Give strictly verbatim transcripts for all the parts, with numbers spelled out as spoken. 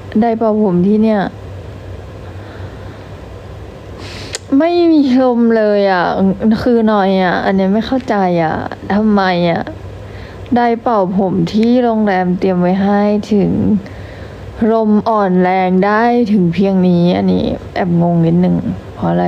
ได้เป่าผมที่เนี่ยไม่มีลมเลยอ่ะคือหน่อยอ่ะอันนี้ไม่เข้าใจอ่ะทำไมอ่ะได้เป่าผมที่โรงแรมเตรียมไว้ให้ถึงลมอ่อนแรงได้ถึงเพียงนี้อันนี้แอบงงนิดนึงเพราะอะไร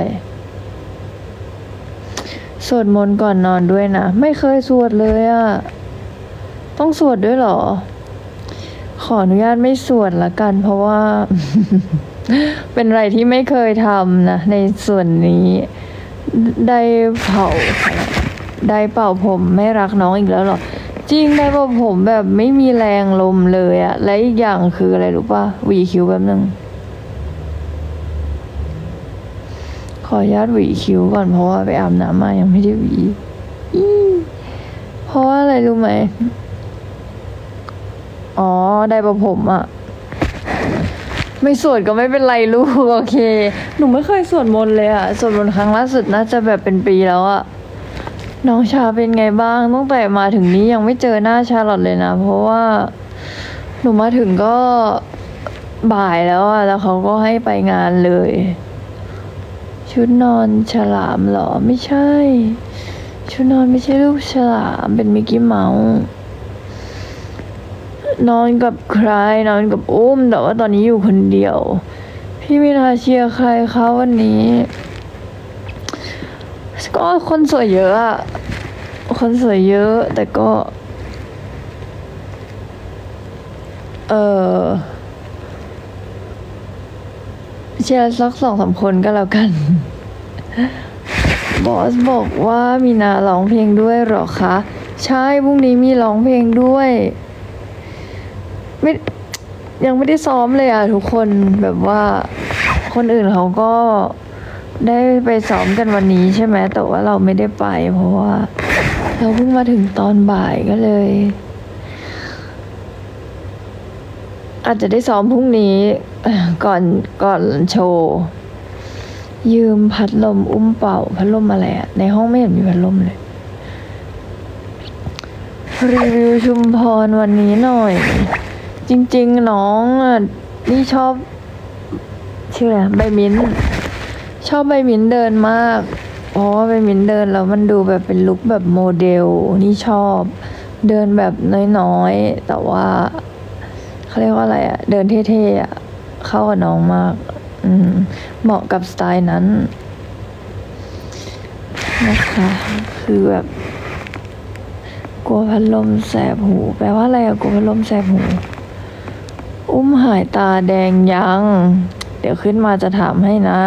สวดมนต์ก่อนนอนด้วยนะไม่เคยสวดเลยอ่ะต้องสวดด้วยเหรอขออนุญาตไม่สวดละกันเพราะว่า เป็นอะไรที่ไม่เคยทำนะในส่วนนี้ได้เป่าได้เป่าผมไม่รักน้องอีกแล้วหรอจริงได้เป่าผมแบบไม่มีแรงลมเลยอะและอีกอย่างคืออะไรรู้ป่ะหวีคิ้วแป๊บนึงขออนุญาตหวีคิ้วก่อนเพราะว่าไปอาบน้ำมายังไม่ได้หวีเพราะว่าอะไรรู้ไหมอ๋อได้เป่าผมอะไม่สวดก็ไม่เป็นไรลูกโอเคหนูไม่เคยสวดมนต์เลยอะสวดมนต์ครั้งล่าสุดน่าจะแบบเป็นปีแล้วอะน้องชาเป็นไงบ้างตั้งแต่มาถึงนี้ยังไม่เจอหน้าชาลอตเลยนะเพราะว่าหนูมาถึงก็บ่ายแล้วอะแล้วเขาก็ให้ไปงานเลยชุดนอนฉลามเหรอไม่ใช่ชุดนอนไม่ใช่รูปฉลามเป็นมิกกี้เมาส์นอนกับใครนอนกับอุ้มแต่ว่าตอนนี้อยู่คนเดียวพี่มินาเชียร์ใครคะวันนี้ก็คนสวยเยอะอะคนสวยเยอะแต่ก็เออเชียร์สักสองสามคนก็แล้วกันบอสบอกว่ามีนาร้องเพลงด้วยหรอคะใช่พรุ่งนี้มีร้องเพลงด้วยไม่ยังไม่ได้ซ้อมเลยอ่ะทุกคนแบบว่าคนอื่นเขาก็ได้ไปซ้อมกันวันนี้ใช่ไหมแต่ว่าเราไม่ได้ไปเพราะว่าเราเพิ่งมาถึงตอนบ่ายก็เลยอาจจะได้ซ้อมพรุ่งนี้ก่อนก่อนโชว์ยืมพัดลมอุ้มเป่าพัดลมอะไรอะในห้องไม่เห็นมีพัดลมเลยรีวิวชุมพรวันนี้หน่อยจริงๆน้องอ่ะนี่ชอบชื่ออะไรใบมิ้นชอบใบมิ้นเดินมากเพราะว่าใบมิ้นเดินแล้วมันดูแบบเป็นลุคแบบโมเดลนี่ชอบเดินแบบน้อยๆแต่ว่าเขาเรียกว่าอะไรอะเดินเท่ๆอะเข้ากับน้องมากอืมเหมาะกับสไตล์นั้นนะคะคือแบบกลัวพัดลมแสบหูแปลว่าอะไรอะกลัวพัดลมแสบหูอุ้มหายตาแดงยังเดี๋ยวขึ้นมาจะถามให้นะ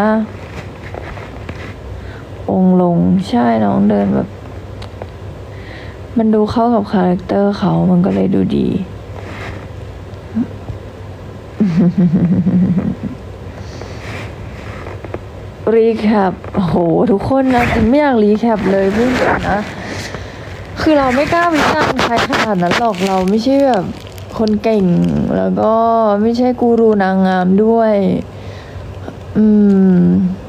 องลงใช่น้องเดินแบบมันดูเข้ากับคาแรคเตอร์เขามันก็เลยดูดีรีแคปโหทุกคนนะจริงไม่อยากรีแคปเลยพูดเลยนะคือเราไม่กล้าวิจารณ์ใครขนาดนั้นหรอกเราไม่ใช่แบบคนเก่งแล้วก็ไม่ใช่กูรูนางงามด้วยอืม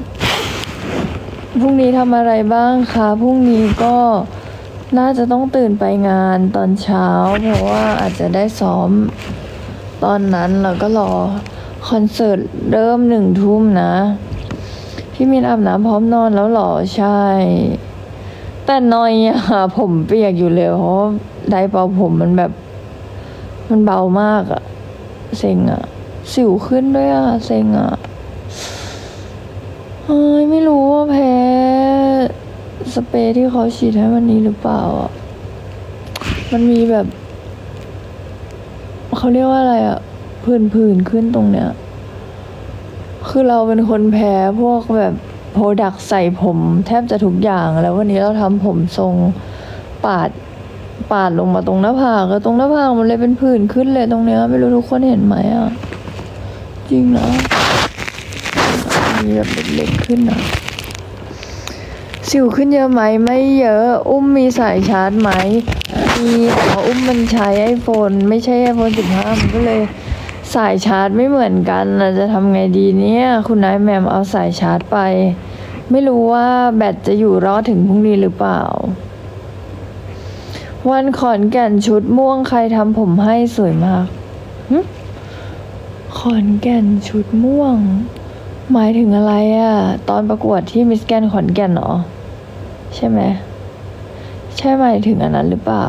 พรุ่งนี้ทำอะไรบ้างคะพรุ่งนี้ก็น่าจะต้องตื่นไปงานตอนเช้าเพราะว่าอาจจะได้ซ้อมตอนนั้นแล้วก็รอคอนเสิร์ตเริ่มหนึ่งทุ่มนะพี่มินอาบน้ำพร้อมนอนแล้วหรอใช่แต่นอยอะผมเปียกอยู่เลยเพราะไดร์เป่าผมมันแบบมันเบามากอะเซ็งอะสิวขึ้นด้วยอะเซ็งอะเฮ้ยไม่รู้ว่าแพ้สเปรย์ที่เขาฉีดให้วันนี้หรือเปล่าอะมันมีแบบเขาเรียกว่าอะไรอะผื่นๆขึ้นตรงเนี้ยคือเราเป็นคนแพ้พวกแบบโปรดักต์ใส่ผมแทบจะทุกอย่างแล้ววันนี้เราทำผมทรงปาดปาดลงมาตรงหน้าผากแล้วตรงหน้าผากมันเลยเป็นผื่นขึ้นเลยตรงเนี้ยไม่รู้ทุกคนเห็นไหมอ่ะจริงนะมีแบบเล็กๆขึ้นอ่ะสิวขึ้นเยอะไหมไม่เยอะอุ้มมีสายชาร์จไหมมีแต่ว่าอุ้มมันใช้ไอโฟนไม่ใช่ไอโฟนสิบห้ามันก็เลยสายชาร์จไม่เหมือนกันเราจะทำไงดีเนี่ยคุณนายแมมเอาสายชาร์จไปไม่รู้ว่าแบตจะอยู่รอดถึงพรุ่งนี้หรือเปล่าวันขอนแก่นชุดม่วงใครทำผมให้สวยมากขอนแก่นชุดม่วง หมายถึงอะไรอะตอนประกวดที่มิสแกรนด์ขอนแก่นเหรอใช่ไหมใช่หมายถึงอันนั้นหรือเปล่า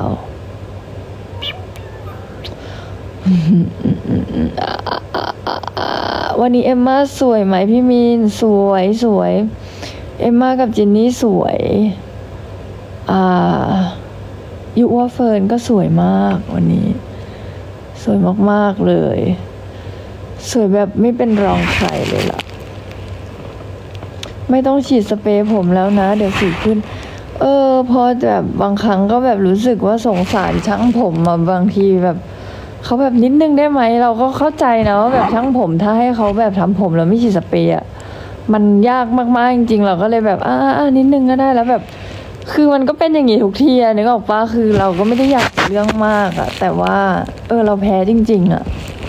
วันนี้เอมม่าสวยไหมพี่มีนสวยสวยเอมม่ากับจินนี่สวยอ่ายุว่าเฟิร์นก็สวยมากวันนี้ สวยมากๆเลยสวยแบบไม่เป็นรองใครเลยล่ะไม่ต้องฉีดสเปรย์ผมแล้วนะเดี๋ยวสิวขึ้นเออพอแบบบางครั้งก็แบบรู้สึกว่าสงสารช่างผมอ่ะบางทีแบบเขาแบบนิดนึงได้ไหมเราก็เข้าใจนะว่าแบบช่างผมถ้าให้เขาแบบทำผมแล้วไม่ฉีดสเปรย์อ่ะมันยากมากๆจริงๆเราก็เลยแบบอ่าๆนิดนึงก็ได้แล้วแบบคือมันก็เป็นอย่างนี้ทุกทีอะนึกออกปะคือเราก็ไม่ได้อยากเรื่องมากอะแต่ว่าเออเราแพ้จริงๆอะ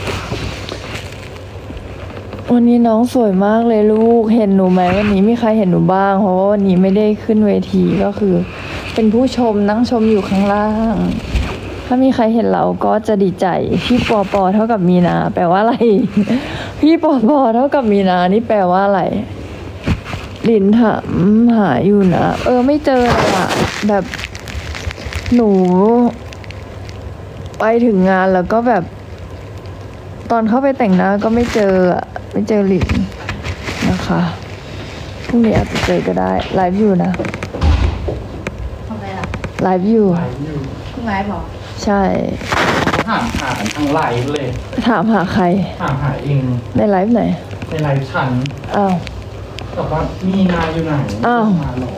วันนี้น้องสวยมากเลยลูกเห็นหนูไหมวันนี้มีใครเห็นหนูบ้างเพราะว่าวันนี้ไม่ได้ขึ้นเวทีก็คือเป็นผู้ชมนั่งชมอยู่ข้างล่างถ้ามีใครเห็นเราก็จะดีใจพี่ปอปอเท่ากับมีนาแปลว่าอะไร พี่ปอปอเท่ากับมีนานี่แปลว่าอะไรลินถามหาอยู่นะเออไม่เจอเลยอะแบบหนูไปถึงงานแล้วก็แบบตอนเข้าไปแต่งหน้าก็ไม่เจออะไม่เจอลินนะคะพรุ่งนี้อาจจะเจอก็ได้ไลฟ์อยู่นะทำไมล่ะไลฟ์อยู่ไลฟ์อยู่คุณไลฟ์บอกใช่ถามหากันทั้งไลฟ์เลยถามหาใครถามหาเองในไลฟ์ไหนในไลฟ์ฉันอ้าวบอกว่ามีนาอยู่ไหนอ้าวมาหรอ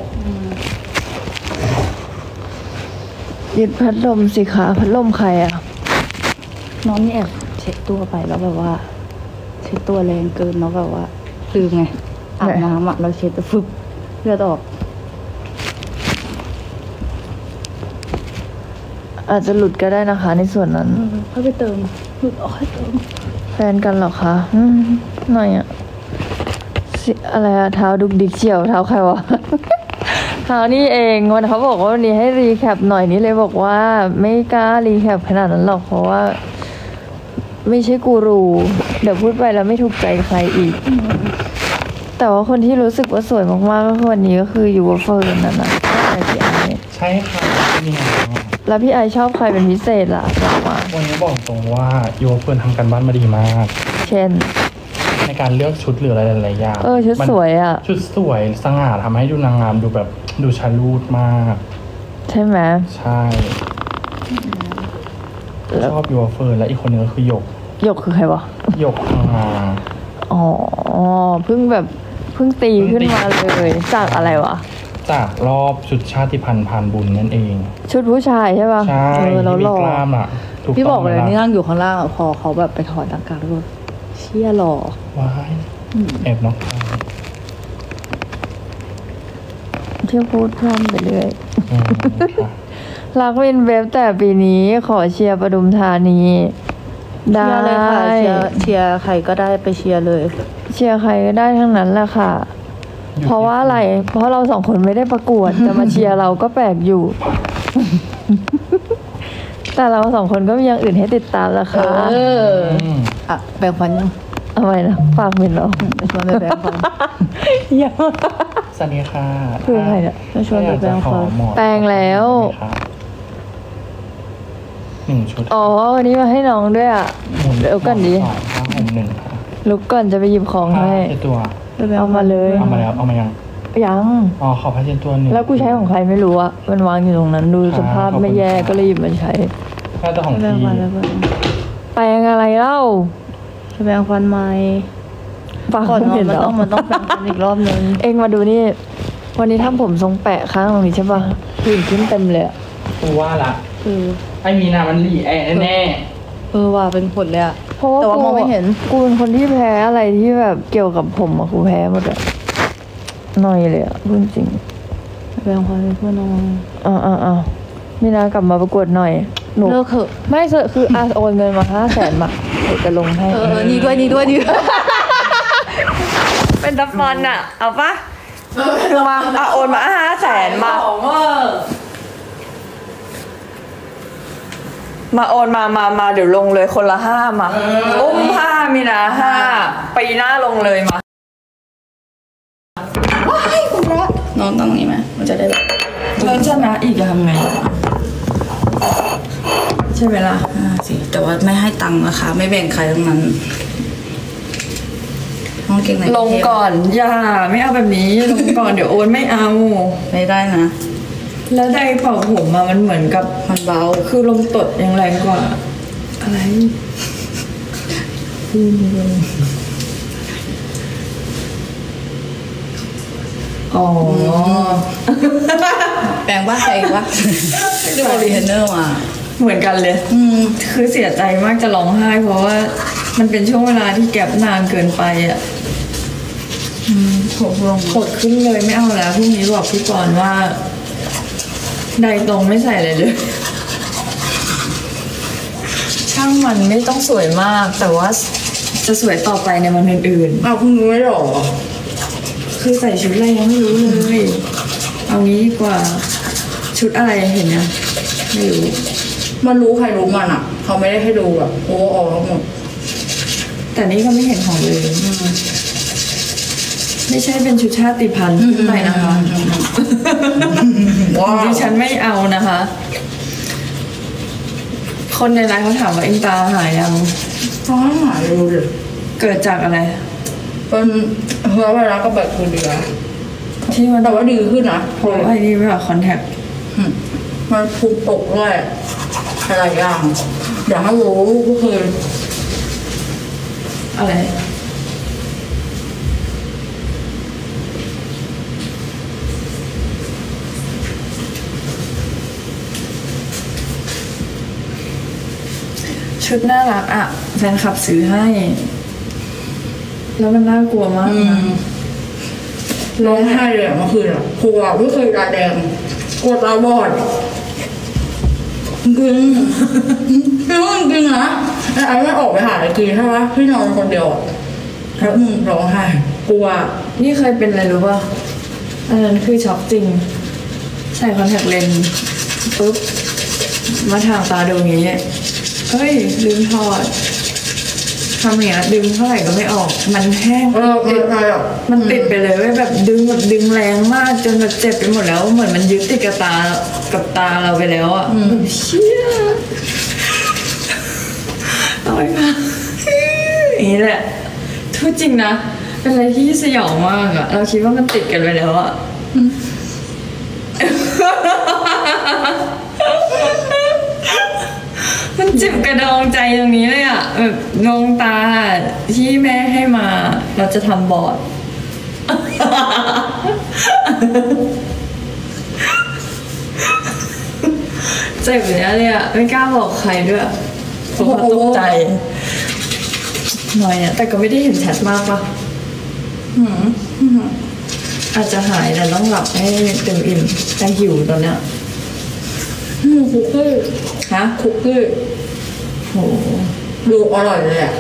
ยึดพัดลมสิคะพัดลมใครอะน้องนี่แอบเช็ดตัวไปแล้วแบบว่า เช็ดตัวแรงเกินเนาะแบบว่าลืมไงอาบน้ำอ่ะเราเช็ดแต่ฟึบเลือดออกอาจจะหลุดก็ได้นะคะ ในส่วนนั้นค่อยไปเติมหลุดออกค่อยเติมแฟนกันเหรอคะอืมหน่อยอะสิอะไรอะเท้าดุกดิกเฉียวเท้าใครวะ เท้านี่เองวันเขาบอกว่าวันนี้ให้รีแคปหน่อยนี่เลยบอกว่าไม่กล้ารีแคปขนาดนั้นหรอกเพราะว่า ไม่ใช่กูรู เดี๋ยวพูดไปแล้วไม่ถูกใจใครอีก แต่ว่าคนที่รู้สึกว่าสวยมากๆก็คือวันนี้ก็คือยูวเฟิร์นนั่นนะใช่พี่ไอใช่ค่ะนี่ไงแล้วพี่ไอชอบใครเป็นพิเศษล่ะบอกมาวันนี้บอกตรงว่าโยเฟิร์นทำกันบ้านมาดีมากเช่นในการเลือกชุดหรืออะไรหลายๆอย่างเออชุดมันสวยอะชุดสวยสง่าทำให้ดูนางงามดูแบบดูชาลูดมากใช่ไหมใช่ชอบโยเฟิร์นและอีกคนนึงก็คือหยกหยกคือใครวะหยกมาอ๋อเพิ่งแบบเพิ่งตีขึ้นมาเลย จากอะไรวะจากรอบชุดชาติพันธุ์พานบุญนั่นเองชุดผู้ชายใช่ปะใช่เออแล้วที่หมีล่อกล้ามอ่ะถูกพี่บอกต้งเลยไหมนี่ล่ะนั่งอยู่ข้างล่างอะพอเขาแบบไปถอดหน้ากากแล้วก็เชี่ยหล่อว้ายแอบนอกใจเที่ยวพูดพร่ำไปเรื่อยอืมค่ะรักวินเว็บแต่ปีนี้ขอเชียร์ปทุมธานี ได้เชียร์เลยค่ะเชียร์เชียร์ใครก็ได้ไปเชียร์เลยเชียร์ใครก็ได้ทั้งนั้นแหละค่ะ เพราะว่าอะไร เพราะเราสองคนไม่ได้ประกวด จะมาเชียร์เราก็แปลกอยู่ แต่เราสองคนก็มีอย่างอื่นให้ติดตามแล้วค่ะเอออืมอ่ะแบ่งฟันยังเอาไว้นะฝากมินเนาะไปชวนไปแบ่งฟันยังสวัสดีค่ะคือใครเนี่ยไปชวนไปแบ่งฟันหมอแปลงแล้วหนึ่งชุดอ๋อวันนี้มาให้น้องด้วยอ่ะหมุนเดี๋ยวก่อนดิสองห้าหกหนึ่งค่ะลุกก่อนจะไปหยิบของผ้าให้เช็ดตัวเอามาเลยเอามาแล้วเอามายังยังอ๋อขอผ้าเช็ดตัวหนึ่งแล้วกูใช้ของใครไม่รู้อะมันวางอยู่ตรงนั้นดูสภาพไม่แย่ก็เลยหยิบมาใช้น่าจะของไปแบ่งพี่ฟันแล้วกันแปลงอะไรเล่าไปแบ่งฟันไหมปากก่อนนอนเห็นมันเหรต้อองมันต้องแบ่งฟันอีกรอบนึงเองมาดูนี่ วันนี้ทำผมทรงแปะข้างตรงนี้ใช่ปะผื่นขึ้นเต็มเลยอะกูว่าละเออไอ้มีนามันหลีแอแน่เออว่าเป็นผลเลยอะเพราะว่าแต่ว่ามองไม่เห็นกูเป็นคนที่แพ้อะไรที่แบบเกี่ยวกับผมอะกูแพ้หมดอะหน่อยเลยอะพูดจริงไปแบ่งฟันให้เพื่อนน้องอ่าอ่าอ่ามีนากลับมาประกวดหน่อยหนูเลิกเถอะไม่เสอะคืออาโอนเงินมาห้าแสนมาเดี๋ยวจะลงให้เออนี่ด้วยนี่ด้วยนี่ด้วยเป็นดับฟอนอะเอาปะมาอ่ะโอนมาห้าแสนมา มาโอนมามามาเดี๋ยวลงเลยคนละห้ามาอุ้มผ้ามีนาห้าปีหน้าลงเลยมาว้ายคุณพระน้องต้องอย่างนี้ไหมมันจะได้แบบแล้วชนะอีกจะทำไงใช่ไหมล่ะอ่าสิแต่ว่าไม่ให้ตังค์นะคะ ไม่แบ่งใครทั้งนั้นน้องเก่งไหนลงก่อนอย่าไม่เอาแบบนี้ลงก่อนเดี๋ยวโอนไม่เอาไม่ได้นะแล้วไดเป่าผมมามันเหมือนกับมันเบาคือลมตดยังแรงกว่า อะไรอ๋อแปลงบ้านใครวะดูรีเทนเนอร์มาเหมือนกันเลยอืมคือเสียใจมากจะร้องไห้ เพราะว่ามันเป็นช่วงเวลาที่แก็บนานเกินไปอ่ะอืมโหลงกดขึ้นเลยไม่เอาแล้วพรุ่งนี้บอกพี่กรณ์ว่าใดตรงไม่ใส่อะไรเลย ช่างมันไม่ต้องสวยมาก แต่ว่าจะสวยต่อไปในวันอื่นอ้าวคุณรู้ไม่หรอๆคือใส่ชุดอะไรยังไม่รู้เลย เอางี้ดีกว่าชุดอะไรเห็นยังไม่รู้มันรู้ใครรู้มันอ่ะ เขาไม่ได้ให้ดูแบบโอ้ออกหมดแต่นี่ก็ไม่เห็นของเลยอืมไม่ใช่เป็นชุดชาติพันธุ์ขึ้นไปนะคะว้าวดิฉันไม่เอานะคะ คนในไลน์เขาถามว่าเอ็งตาหายยังฟ้าหายดูดิเกิดจากอะไรเป็นเชื้อไวรัสกับแบคทีเรียที่มันแต่ว่าดีขึ้นนะโผล่ไอ้นี่แบบคอนแทคอืมมันภูมิตกด้วยหลายอย่างอยากให้รู้ก็คืออะไรชุดน่ารักอ่ะแฟนคลับซื้อให้ แล้วมันน่ากลัวมากอืนะมร้องไห้เลยอะเมื่อคืนอะกลัวไม่เคยตาแดงกลัวตาบอดจริงจริงจริงนะไอ้ไอ้ไม่ออกไปหาอะไรกินใช่ปะพี่นอนคนเดียวอะแล้วมึงร้องไห้กลัวนี่เคยเป็นอะไรรู้ป่ะอันนั้นคือช็อกจริง ใส่คอนแทคเลนส์ปุ๊บ มาทางตาดูอย่างงี้เฮ้ย ลืมถอดทำอย่างเงี้ยดึงเท่าไหร่ก็ไม่ออก มันแห้งเออมันอะไรอ่ะมันติดไปเลยเว้ยแบบดึงแบบดึงแรงมากจนแบบเจ็บไปหมดแล้ว เหมือนมันยึดติดกับตากับตาเราไปแล้วอ่ะแบบเชี่ยเอาไปมาอย่างนี้แหละทุกจริงนะ เป็นอะไรที่สยองมากอะเราคิดว่ามันติดกันไปแล้วอะมันเจ็บกระดองใจตรงนี้เลยอะแบบนองตาที่แม่ให้มาเราจะทำบอร์ด เจ็บอย่างนี้เลยอะไม่กล้าบอกใครด้วยเพราะว่าตกใจหน่อยอะแต่ก็ไม่ได้เห็นชัดมากปะหืมหืมอาจจะหายแต่ต้องหลับให้เต็มอิ่มแต่หิวตอนเนี้ยหืมคุกกี้ฮะคุกกี้โหดูอร่อยเลยอ่ะ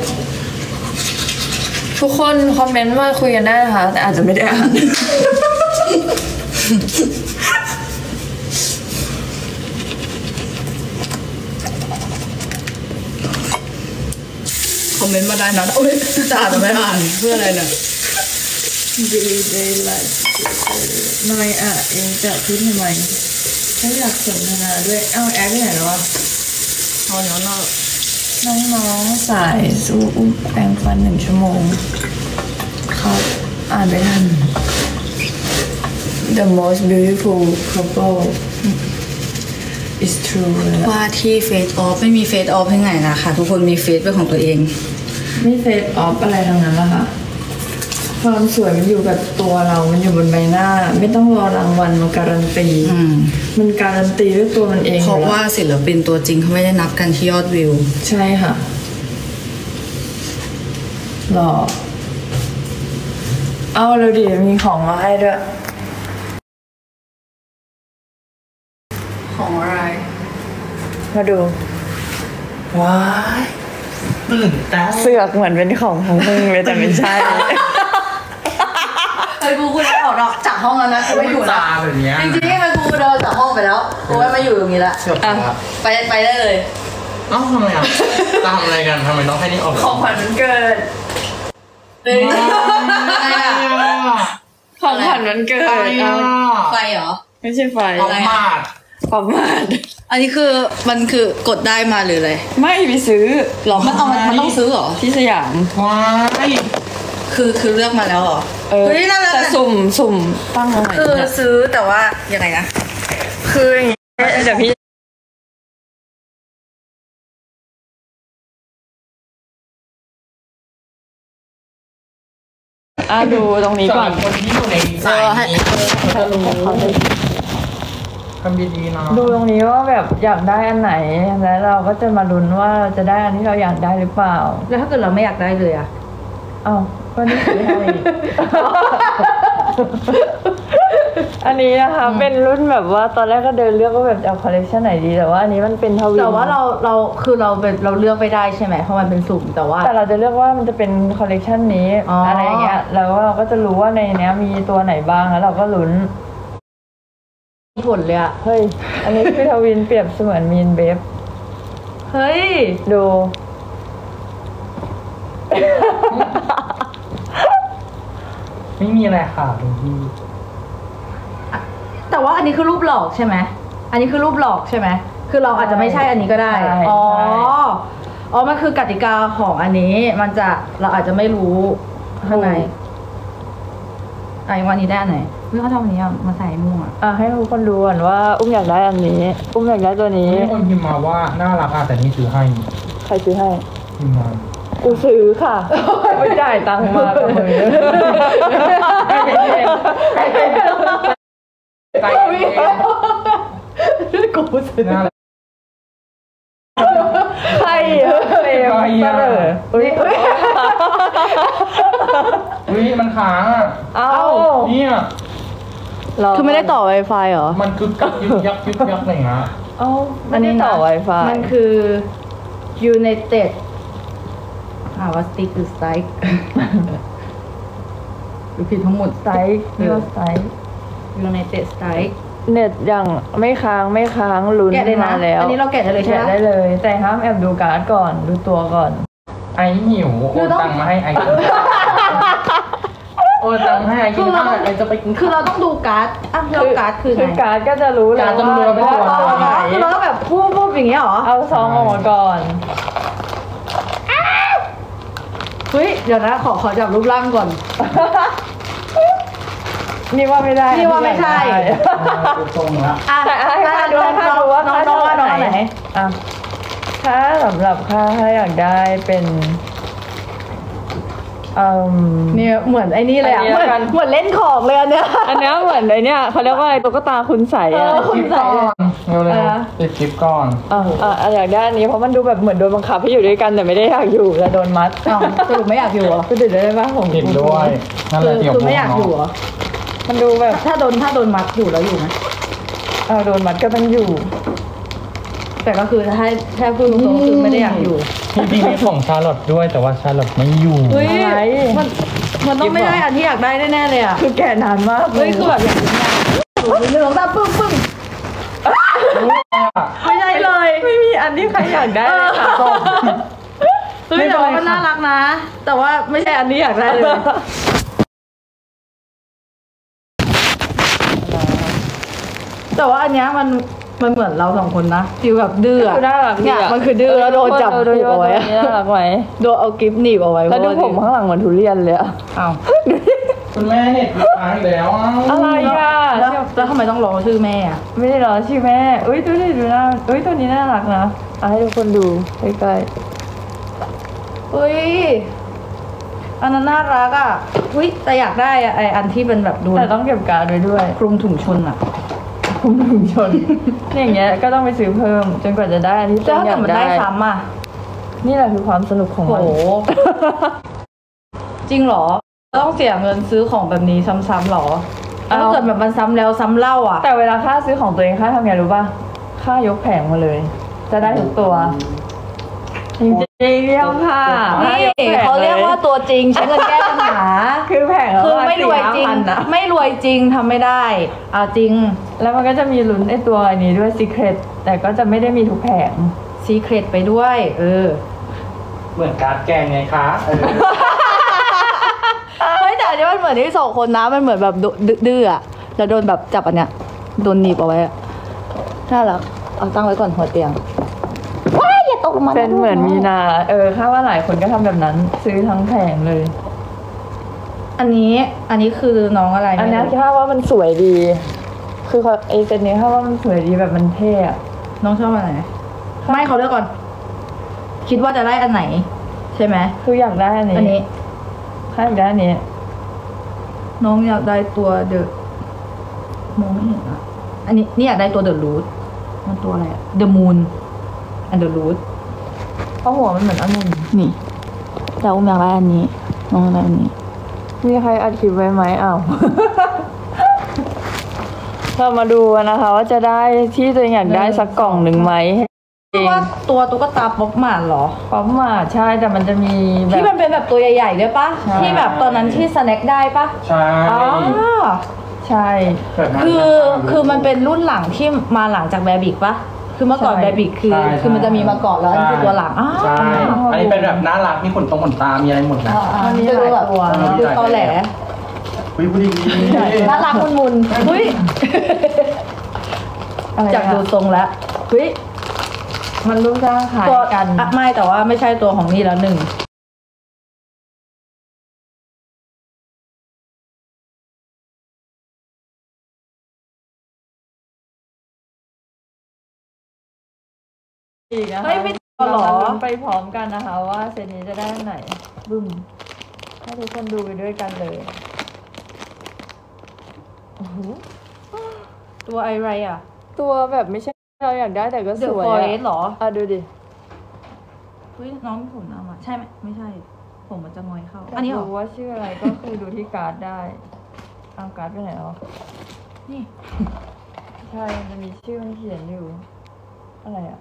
ทุกคนคอมเมนต์มาคุยกันได้นะคะ แต่อาจจะไม่ได้อ่านคอมเมนต์มาได้นะโอ้ยจะอ่านหรือไม่อ่านเพื่ออะไรเนี่ยดีเลยล่ะน้อยอ่ะเองจะพูดทำไมฉันอยากสนทนาด้วยเอ้าแอปไปไหนแล้ววะเอาเนาะเนาะน้องๆสายสู้อุ้มแปรงฟันหนึ่งชั่วโมงครับอ่านไม่ทัน The most beautiful couple is true เลยอะว่าที่เฟซออฟไม่มีเฟซออฟที่ไหนนะคะทุกคนมีเฟซเป็นของตัวเองไม่เฟซออฟอะไรทั้งนั้นละค่ะความสวยมันอยู่กับตัวเรา มันอยู่บนใบหน้า ไม่ต้องรอรางวัลมาการันตีอืมมันการันตีด้วยตัวมันเองเพราะอยู่แล้วว่าศิลปินตัวจริงเขาไม่ได้นับกันที่ยอดวิวใช่ค่ะหล่อเอาเราดิมีของมาให้ด้วยของอะไรมาดู ว้ายตื่นเต้นเสือกเหมือนเป็นของทั้งมึงเลยแต่ไม่ใช่เฮ้ยกูกูได้ออกจากห้องแล้วนะกูไม่อยู่นะตาแบบเนี้ยจริงๆมันกูเดินจากห้องไปแล้วกูไม่มาอยู่ตรงนี้ละเกือบอ่ะละไปไปได้เลยเอ้าทำไมอ่ะจะทำอะไรกันทำไมต้องให้นี่ออกของขวัญวันเกิดเฮ้ยอะไรอ่ะของขวัญวันเกิดอะไรอ่ะไฟเหรอไม่ใช่ไฟเอามาดประมาณอันนี้คือมันคือกดได้มาหรืออะไรไม่ไปซื้อหรอมันเอามันมันต้องซื้อเหรอที่สยามว้ายคือคือเลือกมาแล้วเหรอเออเฮ้ยน่ารักแต่สุ่มสุ่มตั้งเอาไว้คือซื้อแต่ว่ายังไงนะคืออย่างงี้เดี๋ยวพี่อ่ะดูตรงนี้ก่อนสำหรับคนที่อยู่ในสายนี้เขาจะรู้ทำดีๆนะดูตรงนี้ว่าแบบอยากได้อันไหน แล้วเราก็จะมาลุ้นว่าเราจะได้อันที่เราอยากได้หรือเปล่าแล้วถ้าเกิดเราไม่อยากได้เลยอะอ้าวก็นี่คือให้ อันนี้นะคะเป็นรุ่นแบบว่าตอนแรกก็เดินเลือกว่าแบบจะเอาคอลเลคชันไหนดีแต่ว่าอันนี้มันเป็นทวินแต่ว่าเราเราคือเราเป็นเราเลือกไม่ได้ใช่ไหมเพราะมันเป็นสุ่มแต่ว่าแต่เราจะเลือกว่ามันจะเป็นคอลเลคชันนี้อ๋อออะไรอย่างเงี้ยแล้วเราก็จะรู้ว่าในเนี้ยมีตัวไหนบ้างแล้วเราก็ลุ้นผลเลยอะเฮ้ยอันนี้คือทวินเปรียบเสมือนมีนเบฟเฮ้ยดูไม่มีอะไรค่ะคุณพี่แต่ว่าอันนี้คือรูปหลอกใช่ไหมอันนี้คือรูปหลอกใช่ไหมคือเราอาจจะไม่ใช่อันนี้ก็ได้ใช่อ๋อใช่อ๋อมันคือกติกาของอันนี้มันจะเราอาจจะไม่รู้ข้างในอ่ะวันนี้ได้อันไหนเฮ้ยเขาทำอันนี้อะมาใส่ม่วงอะอ่ะให้ทุกคนดูก่อนว่าอุ้มอยากได้อันนี้ อุ้มอยากได้ตัวนี้มีคนพิมพ์มาว่าน่ารักอ่ะแต่นี่ซื้อให้ใครซื้อให้พิมพ์มากูซื้อค่ะไม่จ่ายตังค์มากับมือใจเย็นกูซื้อน่ารักใครอะเฟรมใครอะเสนออุ้ยอุ้ยมันค้างอ่ะเอ้าเนี่ยคือไม่ได้ต่อ Wi-Fi เหรอมันคือกับยึกยักยึกยักอะไรอย่างเงี้ยเอ้าไม่ได้ต่อ Wi-Fi มันคือ United อ่าว่า stick หรือ strike หรือผิดทั้งหมดไซส์เรียกว่าไซส์ United strike เน็ตอย่างไม่ค้างไม่ค้างลุ้นแกะเลยนะมาแล้วอันนี้เราแกะได้เลยใช่ไหมแกะได้เลย แต่ห้ามแอบดูการ์ดก่อนดูตัวก่อนไอ้หิวโอนตังค์มาให้ไอ้กินโอนตังค์ให้ไอ้กิคืนอเราข้าวต้องไอ้จะไปกินคือเราต้องดูการ์ดอ่ะเราการ์ดคือคือไงการ์ดก็จะรู้เลยการ์ดจะรู้เลยว่าว่าเป็นตัวตัวไหนคือเราต้องแบบพูดพูดอย่างเงี้ยเหรอเอาซองออกมาก่อนเฮ้ยเดี๋ยวนะขอขอจับรูปร่างก่อนนี่ว่าไม่ได้นี่ว่าไม่ใช่ตรงละอ่ะแต่ให้ถ้าค่าดูดูค่าดูว่าน้องค่าน้องว่าน้องเท่าไหนอ่ะถ้าสำหรับค่าถ้าอยากได้เป็นอืมเนี่ยเหมือนไอ้นี่เลยอ่ะอันนี้เหมือนแล้วกันเหมือนเล่นของเลยอันเนี้ยอันเนี้ยเหมือนไอเนี้ยเขาเรียกว่าไอ้ตุ๊กตาคุณใสเออ่ะอ คุณใส่เลยเร็วเลยอะไรนะติดคลิปก่อนอ่ะอ่ะอ่ะอยากได้อันนี้เพราะมันดูแบบเหมือนโดนบังคับให้อยู่ด้วยกันแต่ไม่ได้อยากอยู่แต่โดนมัดอ้าวสรุปไม่อยากอยู่เหรอก็ติดได้ปะผมติดด้วยนั่นแหคืละอเดี๋ยวคือไม่อยากอยู่เหรอมันดูแบบถ้าโดนถ้าโดนมัดอยู่แล้วอยู่ไหมเออโดนมัดก็ต้องอยู่แต่ก็คือถ้าถ้าพูดตรงๆคือไม่ได้อยากอยู่ที่พี่มีของชาร์ลอตด้วยแต่ว่าชาร์ลอตไม่อยู่เฮ้ยอะไรมันมันต้องไม่ได้อันที่อยากได้แน่ๆเลยอ่ะคือแก่นานมากเฮ้ยคือแบบอยากรู้งานหนึ่งสองสามปึ้งปึ้งไม่ใช่เลยไม่มีอันที่ใครอยากได้เลยค่ะเฮ้ยแต่ว่ามันน่ารักนะ แต่ว่าไม่ใช่อันที่อยากได้เลย แต่ว่าอันเนี้ยมันมันเหมือนเราสองคนนะฟิลแบบดื้ออะคือน่ารักดีเนี่ยอะมันคือดื้อแล้วโดนจับผูกเอาไว้อะน่ารักไหมโดนเอากิฟต์หนีบเอาไว้แล้วดูผมข้างหลังเหมือนทุเรียนเลยอะอ้าวคุณแม่เน็ตค้างอีกแล้วอ่ะอะไรอะแล้วแล้วทำไมต้องรอชื่อแม่อะไม่ได้หรอชื่อแม่อุ้ยดูดิดูหน้าอุ้ยตัวนี้น่ารักนะเอาให้ทุกคนดูใกล้เฮ้ยอันนั้นน่ารักอ่ะเฮ้ยแต่อยากได้อะไออันที่เป็นแบบดูๆแต่ต้องเก็บการ์ดไว้ด้วยคลุมถุงชนอ่ะคุมถุงชนเนี่ยอย่างเงี้ยก็ต้องไปซื้อเพิ่ม จนกว่าจะได้อันที่แล้วอถ้าเกิยาดกมันได้ได้ซ้ำอ่ะนี่แหละคือความสนุกของโหมันจริงเหรอ ต้องเสียเงินซื้อของแบบนี้ซ้ำๆหรอแล้วถ้าเกิดแบบมันซ้ำแล้วซ้ำเล่าอ่ะแต่เวลาค่าซื้อของตัวเองค่าทำไงรู้ป่ะค่ายกแผงมาเลย จะได้ทุกตัวจริงๆเรียกค่ะนี่ค่ยกแผงเขาเรียกว่าตัวจริงใช้เงินแก้ปัญหาคือแผงละคือไม่รวยจริงสี่ห้าพันนะไม่รวยจริงทำไม่ได้เอาจริงแล้วมันก็จะมีลุ้นไอตัวอันนี้ด้วย Secret แต่ก็จะไม่ได้มีทุกแผงซีเครตไปด้วย เออเหมือนการ์ดแกงไงคะเออเฮ้ยแต่อันนี้มันเหมือนที่สองคนนะมันเหมือนแบบดื้ออะแล้วโดนแบบจับอันเนี้ยโดนหนีบเอาไว้อะน่ารักเอาตั้งไว้ก่อนหัวเตียงว้ายอย่าตกลงมาะเป็นเหมือนมีนา เออค่าว่าหลายคนก็ทำแบบนั้น ซื้อทั้งแผงเลยอันนี้อันนี้คือน้องอะไรอันนี้ไม่รู้ค่าว่ามันสวยดี คือเขาไอเซตนี้ค่าว่ามันสวยดีแบบมันเท่อะน้องชอบอันไหนไม่เขาเลือกก่อน คิดว่าจะได้อันไหน ใช่ไหมคืออยากได้อันนี้อันนี้ค่าอยากได้อันนี้น้องอยากได้ตัวเดอะมองไม่เห็นอ่ะ อันนี้นี่อยากได้ตัวเดอะรูทมันตัวอะไรอะเดอะมูนอันเดอะรูทเพราะหัวมันเหมือนองุ่นนี่แต่อุ้มอยากได้อันนี้ น้องอยากได้อันนี้มีใครอัดคลิปไว้ไหมอ้าว เรามาดูกันนะคะ ว่าจะได้ที่ตัวเองอยากได้สักกล่องหนึ่งไหมคือว่าตัวตุ๊กตาป๊อปหมาดเหรอป๊อปมาใช่แต่มันจะมีแบบที่มันเป็นแบบตัวใหญ่ๆด้วยปะใช่ที่แบบตอนนั้นที่สแน็คได้ปะใช่อ๋อใช่เกิดมาคือคือมันเป็นรุ่นหลังที่มาหลังจากแบบิกปะคือเมื่อก่อนใช่แบบิกคือใช่คือมันจะมีมาก่อนแล้วอันนี้คือตัวหลังอ้าวใช่อันนี้เป็นแบบน่ารักมีขนตรงขนตา มีอะไรหมดนะอันนี้จะดูแบบตัวดูตอแหลวิบุรีน่ารักมุนมุนๆอุ้ยอะไรจากดูทรงแล้วเฮ้ยมันรูปร่างคล้ายตัวกันอ่ะไม่แต่ว่าไม่ใช่ตัวของนี่แล้วหนึ่งอีกนะคะเฮ้ยไม่ต่อหรอเรามาลุ้นไปพร้อมกันนะคะ ว่าเซตนี้จะได้อันไหนบึ้มให้ทุกคนดูไปด้วยกันเลยโอ้โหตัวอะไรอ่ะตัวแบบไม่ใช่เราอยากได้แต่ก็เดสอะวยฟอเรอะสหรออ่ะดูดิเฮ้ยน้องมีผมนะมาใช่ไหมไม่ใช่ ผมมันจะงอยเข้า อันนี้เหรอรู้ว่าชื่ออะไรก็คือดูที่การ์ดได้เอาการ์ดไปไหนอ๋อนี่ใช่มันจะมีชื่อมันเขียนอยู่ อะไรอะ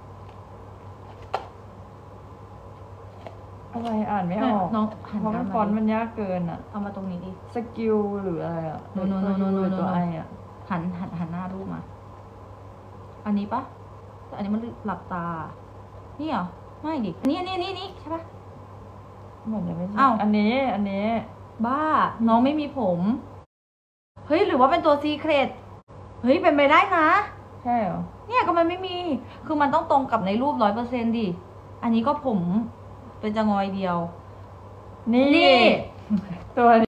อะไรอ่านไม่ออกน้องหันเพราะมันหฟอนต์ดิมันยากเกินอะเอามาตรงนี้ดิสกิลหรืออะไรอะโนโนโนโนโนโนตัวไออะหันหันหันหน้ารูปมา อันนี้ปะแต่อันนี้มันหลับตา นี่เหรอ ไม่ดิ อันนี้อันนี้อันนี้อันนี้ใช่ปะเหมือนจะไม่ใช่อ้าวอันนี้อันนี้บ้า น้องไม่มีผม เฮ้ยหรือว่าเป็นตัวซีเครต เฮ้ยเป็นไปได้นะใช่เหรอเนี่ยก็มันไม่มี คือมันต้องตรงกับในรูปร้อยเปอร์เซ็นต์ดิ อันนี้ก็ผมเป็นจะงอยเดียวนี่นี่ตัวนี้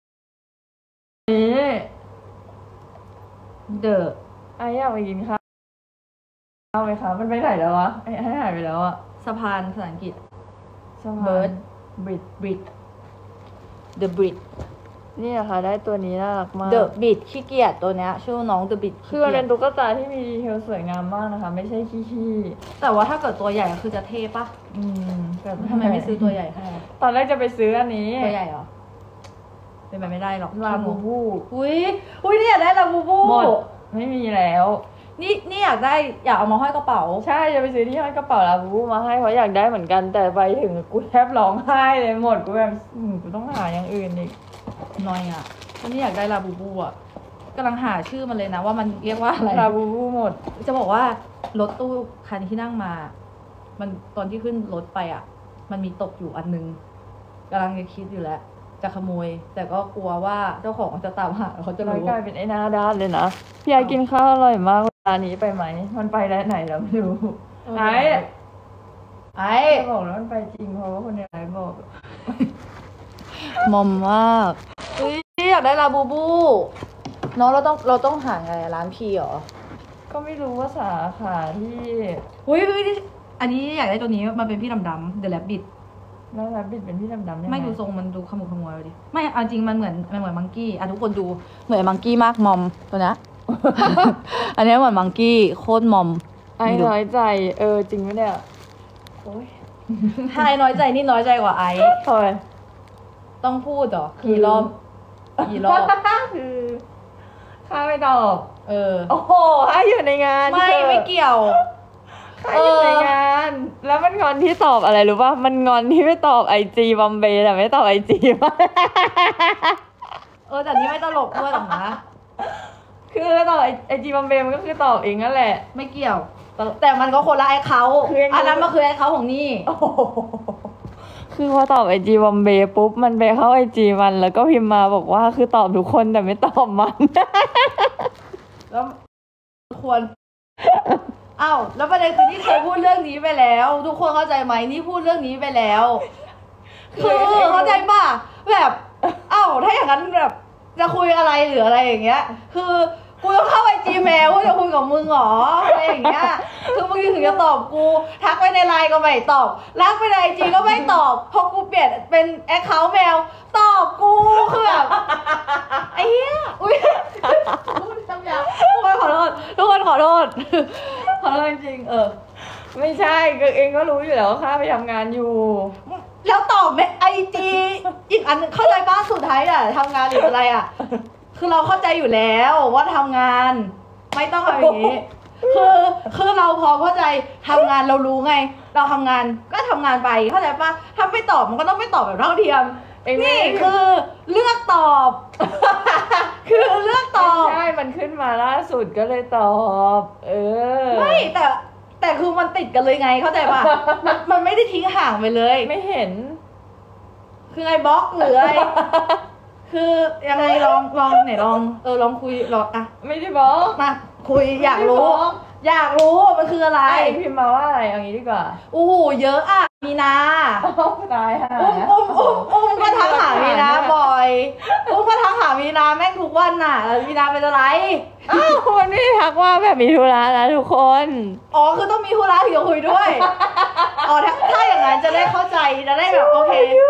เดอะไอ้อยากไปกินข้าวเอาไหมคะมันไปไหนแล้ววะไอ้ไอ้หายไปแล้วอะสะพานภาษาอังกฤษสะพาน Bird บริด Brit The Brit นี่นะคะได้ตัวนี้น่ารักมาก The Brit ขี้เกียจตัวเนี้ยชื่อน้อง The Brit คือมันเป็นตุ๊กตาที่มีดีเทลสวยงามมากนะคะ ไม่ใช่ขี้แต่ว่าถ้าเกิดตัวใหญ่ก็คือจะเท่ปะๆอืมแบบทำไมไม่ซื้อตัวใหญ่ให้ตอนแรกจะไปซื้ออันนี้ตัวใหญ่เหรอ เป็นไปไม่ได้หรอกลาบูบูอุ้ยอุ้ยนี่อยากได้ลาบูบูหมดไม่มีแล้วนี่นี่อยากได้อยากเอามาห้อยกระเป๋าใช่จะไปซื้อที่ห้อยกระเป๋าลาบูบูมาให้เพราะอยากได้เหมือนกันแต่ไปถึงกูแทบร้องไห้เลยหมดกูแบบอืมกูต้องหาอย่างอื่นอีกน้อยอ่ะตอนนี้อยากได้ลาบูบูอ่ะกำลังหาชื่อมันเลยนะว่ามันเรียกว่าอะไรลาบูบูหมดจะบอกว่ารถตู้คันที่นั่งมา มันตอนที่ขึ้นรถไปอ่ะ มันมีตกอยู่อันนึงกำลังจะคิดอยู่แล้ว จะขโมย แต่ก็กลัวว่าเจ้าของจะตามหาเขาจะจะรู้กลายเป็นไอ้หน้าด้านเลยนะพี่ยายกินข้าวอร่อยมากเวลานี้ไปไหมมันไปได้ไหนแล้วไม่รู้เออไอ้ไอ้จะบอกแล้วมันไปจริงเพราะว่าคนในไลน์บอกมอมมากเฮ้ยอยากได้ลาบูบูน้องเราต้องเราต้องหาไงอะร้านพีเหรอก็ไม่รู้ว่าสาขาที่เฮ้ยเฮ้ยอันนี้อยากได้ตัวนี้มันเป็นพี่ดำๆ The Rabbit แล้วรับบิดเป็นพี่ดำๆยังงไม่ดูทรงมันดูขมุกขมัวเลยดิไม่เอาจริงมันเหมือนมันเหมือนมังกี้อ่ะทุกคนดูเหมือนมังกี้มากมอมตัวเนี้ย อันนี้เหมือนมังกี้โคตรมอมไอ้น้อยใจเออจริงไหมเนี่ยโอ้ยถ้าไอ้น้อยใจนี่น้อยใจกว่าไอ้ทำไมต้องพูดเหรอคือกี่รอบกี่รอบคือข้าไม่ตอบเออโอ้โหข้าอยู่ในงานไม่เธอไม่เกี่ยวข้าอยู่ในงาน แล้วมันงอนที่ตอบอะไรรู้ป่ะมันงอนที่ไม่ตอบไอจีบอมเบย์แต่ไม่ตอบไอจีป่ะเออแต่นี่ไม่ตลกด้วยหรอกนะคือตอบไอจีบอมเบย์มันก็คือตอบเองนั่นแหละไม่เกี่ยวแต่มันก็คนละไอ้เขาอันนั้นมันคือไอ้เขาของนี่คือพอตอบไอจีบอมเบย์ปุ๊บมันไปเข้าไอจีมันแล้วก็พิมพ์มาบอกว่าคือตอบทุกคนแต่ไม่ตอบมันแล้วควรอ้าวแล้วประเด็นคือนี่เคยพูดเรื่องนี้ไปแล้ว ทุกคนเข้าใจไหมนี่พูดเรื่องนี้ไปแล้ว คือเข้าใจป่ะแบบอ้าวถ้าอย่างนั้นแบบจะคุยอะไรหรืออะไรอย่างเงี้ย คือกูต้องเข้าไอจีแมวกูจะคุยกับมึงเหรออะไรอย่างเงี้ยคือมึงถึงจะตอบกูทักไปในไลน์ก็ไม่ตอบรักไปในไอจีก็ไม่ตอบพอกูเปลี่ยนเป็นแอคเคาท์แมวตอบกูคือแบบไอ้เหี้ยอุ้ยพูดจำยาวทุกคนขอโทษทุกคนขอโทษขอโทษจริงๆเออไม่ใช่ก็เองก็รู้อยู่แล้วว่าข้าไปทำงานอยู่แล้วตอบในไอจีอีกอันนึงเข้าใจบ้างสุดท้ายอะทำงานหรืออะไรอะคือเราเข้าใจอยู่แล้วว่าทำงานไม่ต้องทำอย่างนี้คือคือเราพอเข้าใจทำงานเรารู้ไง เราทำงานก็ทำงานไปเข้าใจปะถ้าไม่ตอบมันก็ต้องไม่ตอบแบบเท่าเทียมนี่คือเลือกตอบ คือเลือกตอบใช่มันขึ้นมาล่าสุดก็เลยตอบ เออไม่แต่แต่คือมันติดกันเลยไงเข้าใจปะมันมันไม่ได้ทิ้งห่างไปเลยไม่เห็นคือไอ้บล็อกหรือไอ คือยังไงลองลองไหนลองเออลองคุยลองอะไม่ได้บอกมาคุยอยากรู้ อยากรู้ว่ามันคืออะไรไอพิมพ์มาว่าอะไรเอางี้ดีกว่าโอ้โหเยอะอะมีนาตายห่าอุ้มอุ้มอุ้มอุ้มก็ทักหามีนาบ่อยอุ้มก็ทักหามีนาแม่งทุกวันน่ะแล้วมีนาเป็นอะไรอ้าวมันไม่ได้ทักว่าแบบมีธุระนะทุกคนอ๋อคือต้องมีธุระถึงจะคุยด้วยอ๋อถ้าถ้าอย่างนั้นจะได้เข้าใจจะได้แบบโอเค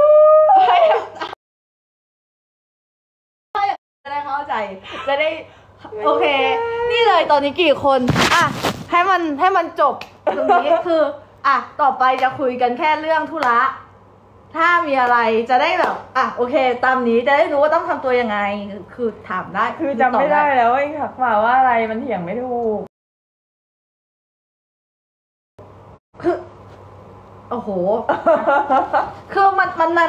จะได้เข้าใจจะได้โอเค นี่เลยตอนนี้กี่คนอ่ะให้มันให้มันจบตรงนี้คืออ่ะต่อไปจะคุยกันแค่เรื่องธุระถ้ามีอะไรจะได้แบบอ่ะโอเค ตามนี้จะได้รู้ว่าต้องทำตัวยังไงคือถามได้คือจำไม่ได้แล้วว่าเองทักมาว่าอะไรมันเถียงไม่ถูกคือโอ้โห คือมันมันนา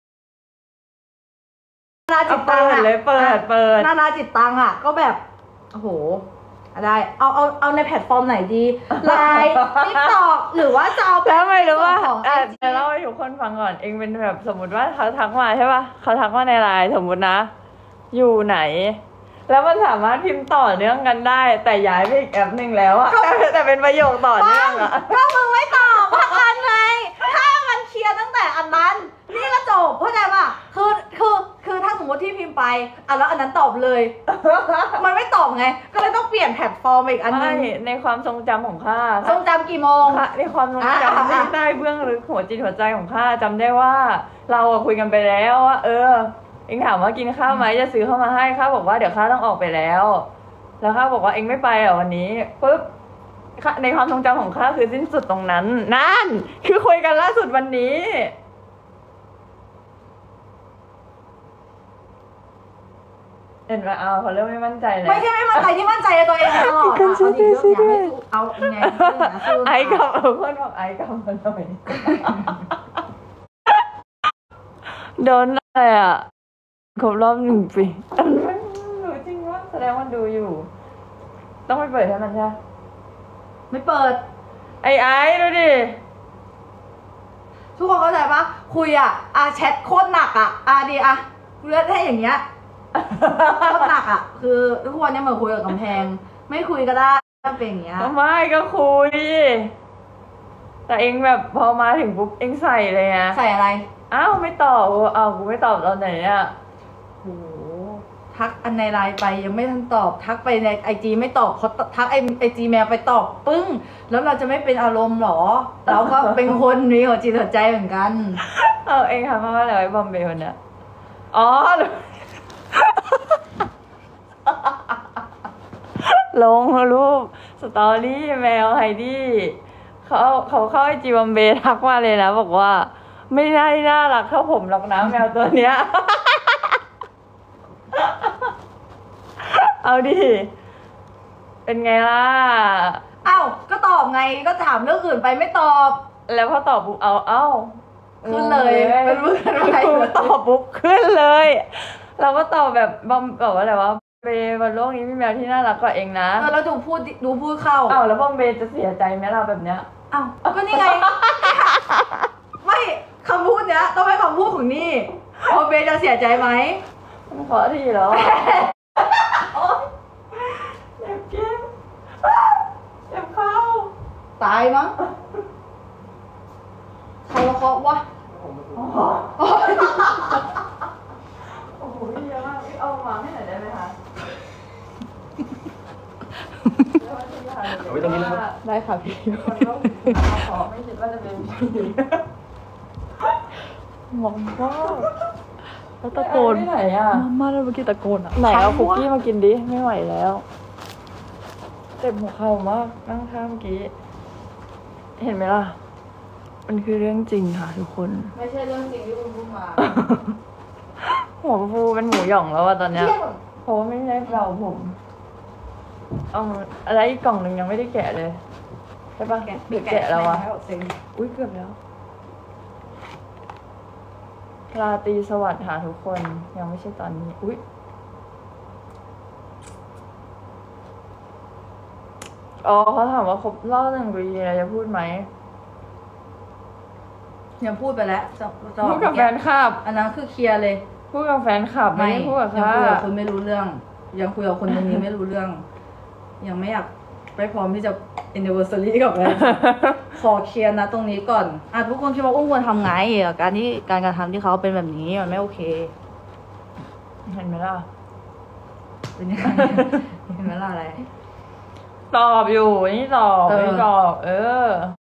นาจิตตังอะเปิดเลยเปิดเปิดนานาจิตตังอะก็แบบโอ้โหได้เอาเอาเอาในแพลตฟอร์มไหนดีไลน์ติ๊กต็อกหรือว่าจะเอาแล้วไม่รู้ว่าของอ่ะไอจีจะเล่าให้ทุกคนฟังก่อนเองเป็นแบบสมมติว่าเขาทักมาใช่ป่ะเขาทักมาในไลน์สมมตินะ อยู่ไหน แล้วมันสามารถพิมพ์ต่อเนื่องกันได้ แต่ย้ายไปอีกแอปหนึ่งแล้วอะแต่แต่เป็นประโยคต่อเนื่องอะก็มึงไม่ตอบพักอันไงถ้ามันเคลียร์ตั้งแต่อันนั้นนี่ก็จบเข้าใจป่ะคือคือคือถ้าสมมติที่พิมพ์ไปอ่ะแล้วอันนั้นตอบเลย มันไม่ตอบไง ก็เลยต้องเปลี่ยนแพลตฟอร์มอีกอันนึไม่งในความทรงจำของข้าทรงจำกี่โมงค่ะในความทรงอ่ะจำอ่ะที่ใต้เบื้องลึกหัวจิตหัวใจของข้าจำได้ว่า เราอะคุยกันไปแล้วว่าเออเองถามว่ากินข้าวไหมจะซื้อเข้ามาให้ข้าบอกว่าเดี๋ยวข้าต้องออกไปแล้ว แล้วข้าบอกว่าเองไม่ไปเหรอวันนี้ปุ๊บข้าในความทรงจำของข้าคือสิ้นสุดตรงนั้นนั่นคือคุยกันล่าสุดวันนี้เห็นไหมเอาเขาเริ่มไม่มั่นใจแล้วไม่ใช่ไม่มั่นใจที่มั่นใจในตัวเองตลอดอ่ะเอาดีเรื่องเนี้ยให้สู้เอาไงเรื่องเนี้ยสู้ไอ้กับเอาเพื่อนบอกไอ้กับมาหน่อยโดนอะไรอ่ะครบรอบหนึ่งปีไม่รู้จริงว่าแสดงว่าดูอยู่ ต้องไปเปิดให้มันใช่ไหมไม่เปิดไอ้ไอ้ดูดิทุกคนเข้าใจปะคุยอ่ะอ่ะแชทโคตรหนักอ่ะอ่ะดีอ่ะกูเลือกให้อย่างเงี้ยโคตรหนักอ่ะคือทุกวันเนี้ยเหมือนคุยกับกำแพง ไม่คุยก็ได้ถ้าเป็นอย่างเงี้ยไม่ก็คุย แต่เองแบบพอมาถึงปุ๊บเองใส่เลยอะใส่อะไรอ้าวไม่ตอบอ้าวกูไม่ตอบตอนไหนอะโหทักอันในไลน์ไปยังไม่ทันตอบ ทักไปในไอจีไม่ตอบเขาทักไอไอจีแมวไปตอบปึ้ง แล้วเราจะไม่เป็นอารมณ์หรอ เราก็เป็นคนมีหัวจิตหัวใจเหมือนกันเออเองทำมาว่าอะไรไอ้บอมเบย์คนเนี้ยอ๋อ ลงรูปสตอรี่แมวไฮดี้เขาเขาเข้าไอจีบอมเบย์ทักมาเลยนะบอกว่าไม่น่าน่ารักเท่าผมหรอกนะแมวตัวเนี้ย เอาดิ เป็นไงล่ะอ้าวก็ตอบไงก็ถามเรื่องอื่นไปไม่ตอบแล้วพอตอบปุ๊บเอาเอ้าขึ้นเลยเป็นเพื่อนไปตอบปุ๊บขึ้นเลย เราก็ตอบแบบบอมบอกว่าอะไรวะเบย์บนโลกนี้มีแมวที่น่ารักกว่าเองนะเออแล้วดูพูดดูพูดเข้าอ้าวแล้วพ่อเบย์จะเสียใจไหมล่ะแบบเนี้ยอ้าวก็นี่ไง ไม่คำพูดเนี้ยต้องเป็นคำพูดของนี่พอเบย์จะเสียใจไหมมันขอทีแล้วอะเจ็บกินเจ็บเข้าตายมั้งใครมาเคาะวะโอ้โหพี่เยอะมากพี่เอามาให้หน่อยได้ไหมคะเอาไว้ตรงนี้นะครับได้ค่ะพี่คนก็ขอไม่คิดว่าจะเป็นพี่มองว่าแล้วตะโกนไหนอ่ะมาแล้วเมื่อกี้ตะโกนอ่ะไหนเอาคุกกี้มากินดิไม่ไหวแล้วเจ็บหัวเข่ามากนั่งท่าเมื่อกี้เห็นไหมล่ะมันคือเรื่องจริงค่ะทุกคนไม่ใช่เรื่องจริงที่คุณพูดมาหัวฟูเป็นหมูหย่องแล้วอะตอนเนี้ยเพราะว่าไม่ได้เป่าผมเอาอะไรอีกกล่องหนึ่งยังไม่ได้แกะเลยใช่ปะหรือแกะแล้วอะอุ้ยเกือบแล้วราตรีสวัสดิ์ค่ะทุกคนยังไม่ใช่ตอนนี้อุ้ยอ๋อเขาถามว่าครบรอบหนึ่งปีอะไรจะพูดไหมยังพูดไปแล้วจะจะพูดกับแฟนคลับอันนั้นคือเคลียร์เลยพูดกับแฟนคลับไม่ได้พูดกับยังค่ะคุยกับคนไม่รู้เรื่อง ยังคุยกับคนตรงนี้ไม่รู้เรื่อง ยังไม่อยากไม่พร้อมที่จะ anniversary กับแฟน ขอเคลียร์นะตรงนี้ก่อนอ่ะทุกคนคิดว่าอุ้มควรทำไงอ่ะการที่การกระทำที่เขาเป็นแบบนี้มันไม่โอเคเห็นไหมล่ะเป็นยังไง เห็นไหมล่ะอะไรตอบอยู่นี่ตอบเออไม่ตอบ เออ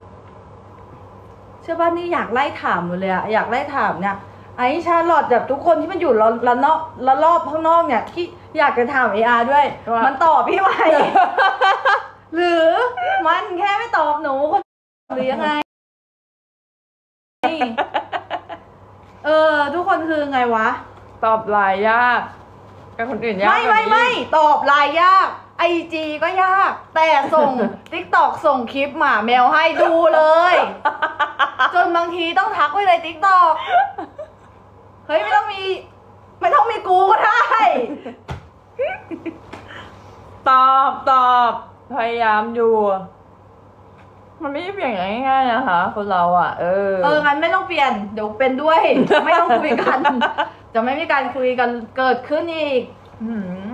เชื่อป่ะนี่อยากไล่ถามหมดเลยอะอยากไล่ถามเนี่ยไอ้ชาลอตแบบทุกคนที่มันอยู่ละละนอกละรอบข้างนอกเนี่ยที่อยากจะถามเออาร์ด้วยว่ามัมันตอบพี่ไหม หรือมันแค่ไม่ตอบหนูคนหรือยังไง เออ ทุกคนคือไงวะตอบหลายยากกับคนอื่นยากไม่ไม่ไม่ตอบไลน์ยากไอจีก็ยาก แต่ส่ง ติ๊กตอกส่งคลิปหมาแมวให้ดูเลย จนบางทีต้องทักไว้ในติ๊กตอกเฮ้ยไม่ต้องมี ไม่ต้องมีกูก็ได้ตอบตอบพยายามอยู่ มันไม่ได้เปลี่ยนง่ายๆนะคะ คนเราอ่ะ เออเอองั้นไม่ต้องเปลี่ยนเดี๋ยวเป็นด้วย ไม่ต้องคุยกัน จะไม่มีการคุยกันเกิดขึ้นอีกหืม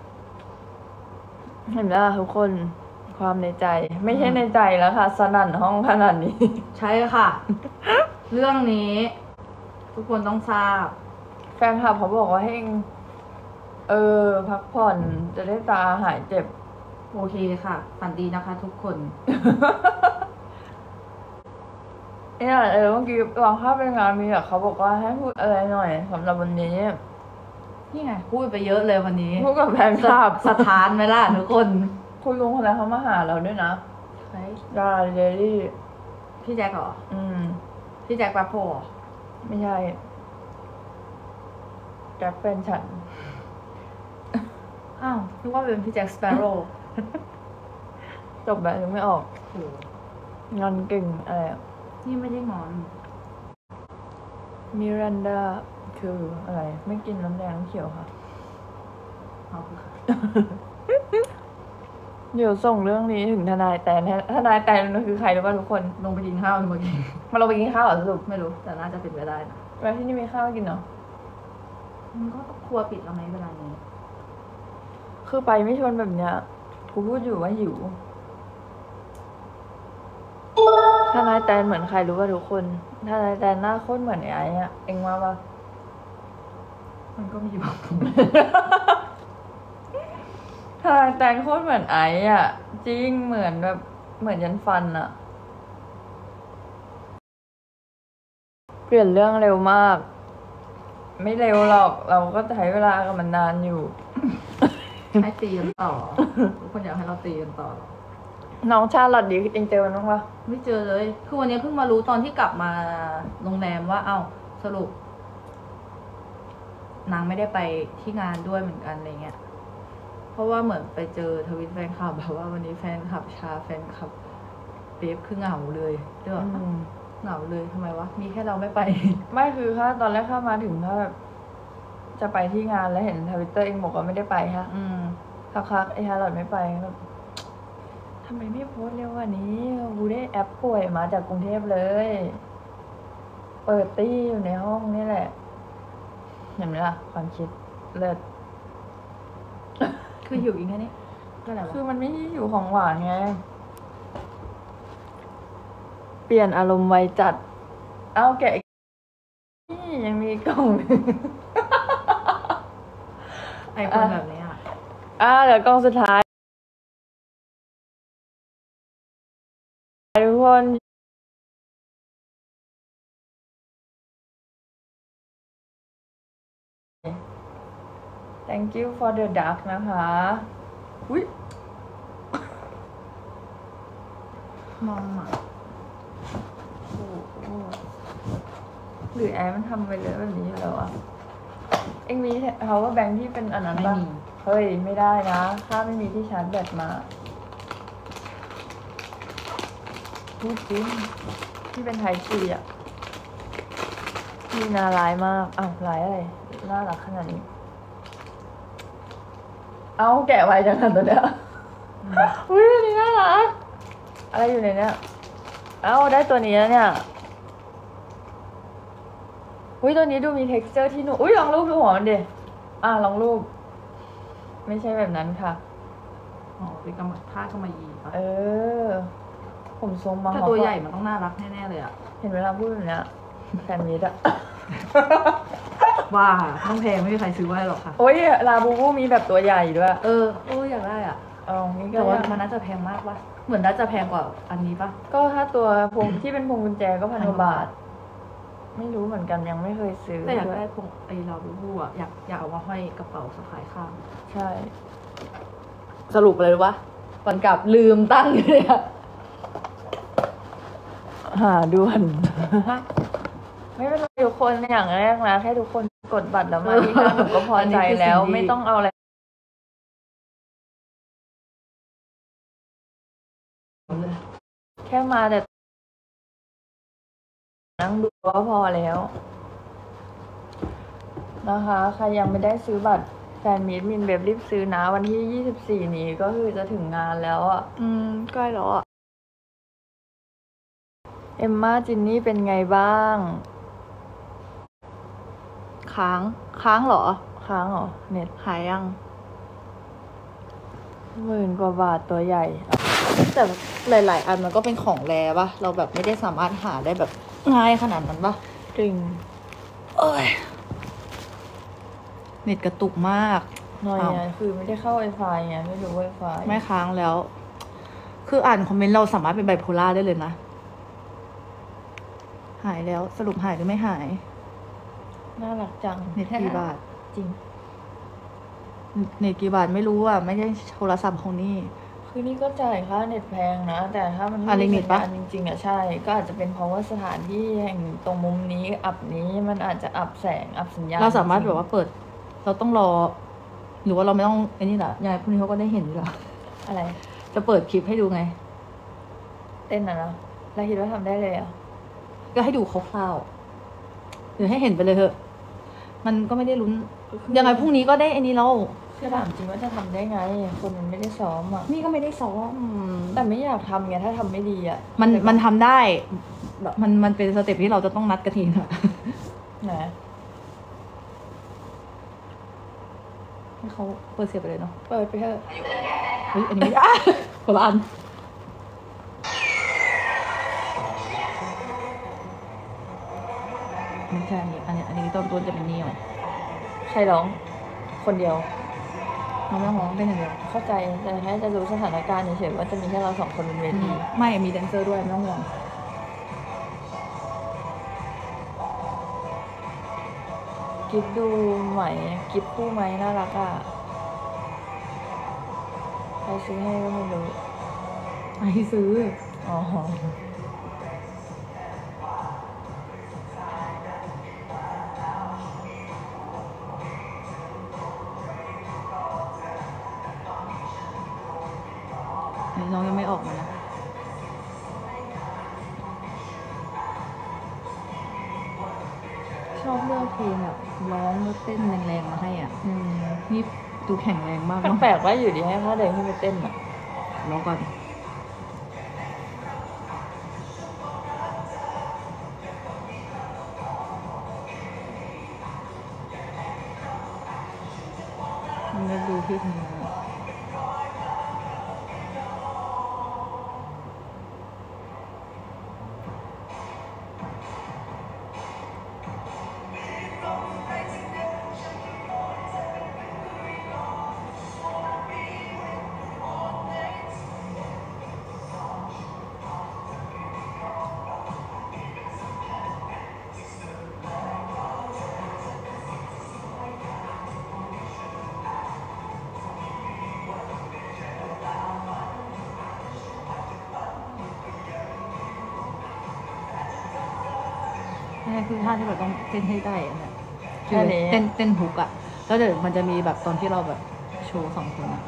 เห็นไหมล่ะทุกคนความในใจ ไม่ใช่ในใจแล้วค่ะ สนั่นห้องขนาดนี้ใช่ค่ะ เรื่องนี้ ทุกคนต้องทราบแฟนคลับเขาบอกว่าให้เองเออ พักผ่อนจะได้ตาหายเจ็บโอเคค่ะฝันดีนะคะ ทุกคนเนี่ยเออเมื่อกี้ลองภาพไปงานมีแต่เขาบอกว่าให้พูดอะไรหน่อยสำหรับวันนี้นี่ไงพูดไปเยอะเลยวันนี้พูดกับแฟนคลับสถานไหมล่ะทุกคนคุณลุงคนนั้นเขามาหาเราด้วยนะใครดาเดลี่พี่แจ็คเหรออืมพี่แจ็คแปปโพเหรอไม่ใช่แจ็คเป็นฉันอ้าวนึกว่าเป็นพี่แจ็คสเปโร่จบแบบยังไม่ออกโหงอนเก่งอะไรอะนี่ไม่ได้งอนมิรันดาคืออะไร ไม่กินน้ำแดงน้ำเขียวค่ะเอาคือค่ะเดี๋ยวส่งเรื่องนี้ถึงทนายแตนให้ทนายแตนคือใครรู้ป่ะทุกคนลงไปกินข้าวเมื่อกี้มาเราไปกินข้าวเหรอสรุปไม่รู้แต่น่าจะเป็นไปได้นะไปที่นี่มีข้าวกินเหรอมันก็ครัวปิดแล้วไหมเวลานี้คือไปไม่ชวนแบบเนี้ยกูพูดอยู่ว่าหิวทนายแตนเหมือนใครรู้ป่ะทุกคนทนายแตนหน้าโคตรเหมือนไอ้ไอ้อะเอ็งว่าป่ะมันก็มีบางคนทนายแตนโคตรเหมือนไอ้อะจริงเหมือนแบบเหมือนยันฟันอะเปลี่ยนเรื่องเร็วมาก ไม่เร็วหรอก เราก็ใช้เวลากับมันนานอยู่ให้ตีกันต่อ ทุกคนอยากให้เราตีกันต่อน้องชาลอดดีเองเจอมันบ้างปะไม่เจอเลย คือวันนี้เพิ่งมารู้ตอนที่กลับมาโรงแรมว่า เอ้าสรุป นางไม่ได้ไปที่งานด้วยเหมือนกันอะไรเงี้ย เพราะว่าเหมือนไปเจอทวิตแฟนคลับแบบว่าวันนี้แฟนคลับชาแฟนคลับเป๊ปคือเหงาเลยเด้ออืมเหงาเลยทำไมวะ มีแค่เราไม่ไปไม่คือถ้าตอนแรกเข้ามาถึงถ้าแบบจะไปที่งานแล้วเห็นทวิตเตอร์เองบอกว่าไม่ได้ไปฮะอืมคักๆไอ้ฮาร์ลอดไม่ไปแบบทำไมไม่โพสต์เร็วกว่านี้กูได้แอปป่วยมาจากกรุงเทพเลย เปิดตี้อยู่ในห้องนี่แหละ เห็นไหมล่ะ ความคิดเลิศคืออยู่อีกแค่นี้ก็อะไรคือวะมันไม่ใช่อยู่ของหวานไง เปลี่ยนอารมณ์ไวจัด เอาแกะอีกนี่ยังมีกล่องหนึ่งไอคนแบบนี้อ่ะอ่าเหลือกล่องสุดท้ายทุกคน thank you for the duck นะคะอุ้ยมองอ่ะโอ้โหหรือแอร์มันทำไปเลยแบบนี้อยู่แล้วอะเอ็งมี power bank ที่เป็นอันนั้นไม่ปะมีเฮ้ย ไม่ได้นะถ้าไม่มีที่ชาร์จแบตมาพูดจริงที่เป็นไทป์ซีอะมีนาร้ายมากอ้าวร้ายอะไร น่ารักขนาดนี้ เอาแกะไว้จังหันตัวเนี้ยอุ้ยอันนี้น่ารัก อะไรอยู่ในเนี้ย เอาได้ตัวนี้แล้วเนี่ย อุ้ยตัวนี้ดูมี texture ที่หนูอุ้ยลองรูปดูหัวมันดิอ่ะลองรูป ไม่ใช่แบบนั้นค่ะอ๋อเป็นกำมะท่ากำมะหยี่ปะเออ ผมทรงมาถ้าตัวใหญ่มันต้องน่ารักแน่ๆเลยอ่ะเห็นเวลาพูดแบบเนี้ยแฟนมิดอะว่าต้องแพงไม่มีใครซื้อไว้หรอกค่ะโอ้ยลาบูบูมีแบบตัวใหญ่ด้วยเออโอ้อยากได้อ่ะเอางี้ก็แต่ว่าได้มันน่าจะแพงมากปะเหมือนน่าจะแพงกว่าอันนี้ปะก็ถ้าตัวพวงที่เป็นพวงกุญแจก็พันกว่าบาท ไม่รู้เหมือนกันยังไม่เคยซื้อแต่อยากได้พวงไอ้ลาบูบูอ่ะอยากอยากเอามาห้อยกระเป๋าสะพายข้างใช่สรุปเลยว่าก่อนกลับลืมตั้งอยู่เลยอะหาด่วน ไม่เป็นไรทุกคนอย่างแรกนะแค่ทุกคนกดบัตรแล้วมาที่ห้างหนูก็พอใจแล้วไม่ต้องเอาอะไร แค่มาแต่นั่งดูก็พอแล้ว นะคะ ใครยังไม่ได้ซื้อบัตรแฟนมีตมินเบบรีบซื้อนะ วันที่ยี่สิบสี่นี้ก็คือจะถึงงานแล้วอ่ะอืมใกล้แล้วอ่ะเอมม่าจินนี่เป็นไงบ้างค้างค้างเหรอค้างเหรอ เน็ตหายยังหมื่นกว่าบาทตัวใหญ่แต่หลาย ๆ อันมันก็เป็นของแรปะเราแบบไม่ได้สามารถหาได้แบบง่ายขนาดนั้นปะจริงเอ้ยเน็ตกระตุกมากหน่อยอ้าวไงคือไม่ได้เข้า Wi-Fi ไงไม่รู้ Wi-Fi ไม่ค้างแล้ว คืออ่านคอมเมนต์เราสามารถเป็นไบโพล่าได้เลยนะ หายแล้วสรุปหายหรือไม่หายน่ารักจังเน็ตกี่บาทจริงเน็ตกี่บาทไม่รู้อ่ะ ไม่ใช่โทรศัพท์ของนี่คือนี่ก็จ่ายค่าเน็ตแพงนะ แต่ถ้ามันอ่ะลิมิตปะสัญญาณจริงๆอ่ะใช่ ก็อาจจะเป็นเพราะว่าสถานที่แห่งตรงมุมนี้อับนี้มันอาจจะอับแสงอับสัญญาณเราสามารถจงๆแบบว่าเปิด เราต้องรอ หรือว่าเราไม่ต้องไอ้นี่แหละยายพวกนี้เขาก็ได้เห็นอยู่แล้วอะไรจะเปิดคลิปให้ดูไงเต้นอ่ะนะแล้วคิดว่าทำได้เลยเหรอ่ะก็ให้ดูคร่าวๆหรือให้เห็นไปเลยเถอะ มันก็ไม่ได้ลุ้น ยังไงพรุ่งนี้ก็ได้ไอ้นี่แล้วคือถามจริงว่าจะทำได้ไง คนมันไม่ได้ซ้อมอ่ะนี่ก็ไม่ได้ซ้อมแต่ไม่อยากทำไงถ้าทำไม่ดีอ่ะมันมันทำได้แบบมันมันเป็นสเต็ปที่เราจะต้องนัดกระทิงอะนะให้เขาเปิดเสียบไปเลยเนาะเปิดไปเถอะเฮ้ยอันนี้ไม่ได้ คนละอันไม่ใช่อันนี้อันนี้อันนี้ต้นต้นจะเป็นนี่หรอใครร้อง คนเดียวเราไม่ต้องร้องเป็นอย่างเดียวเข้าใจแต่แค่จะรู้สถานการณ์เฉยๆว่าจะมีแค่เราสองคนบนเวทีไม่มีแดนเซอร์ด้วยไม่ต้องห่วงกิฟดูไหมกิฟคู่ไหมน่ารักอ่ะใครซื้อให้ก็ไม่รู้ไอ้ซื้ออ๋อน้องยังไม่ออกมานะชอบเลือกเพลงแบบร้องแล้วเต้นแรงๆมาให้อ่ะอืมนี่ดูแข็งแรงมากเนาะแปลกๆว่าอยู่ดีให้เขาเดินขึ้นไปเต้นอ่ะร้องก่อนมันก็ดูที่ทำงาน นี่คือท่าที่แบบต้องเต้นให้ได้อันเนี้ยคืออันนี้เต้นเต้นฮุกอะแล้วเดี๋ยวมันจะมีแบบตอนที่เราแบบโชว์สองคนอะ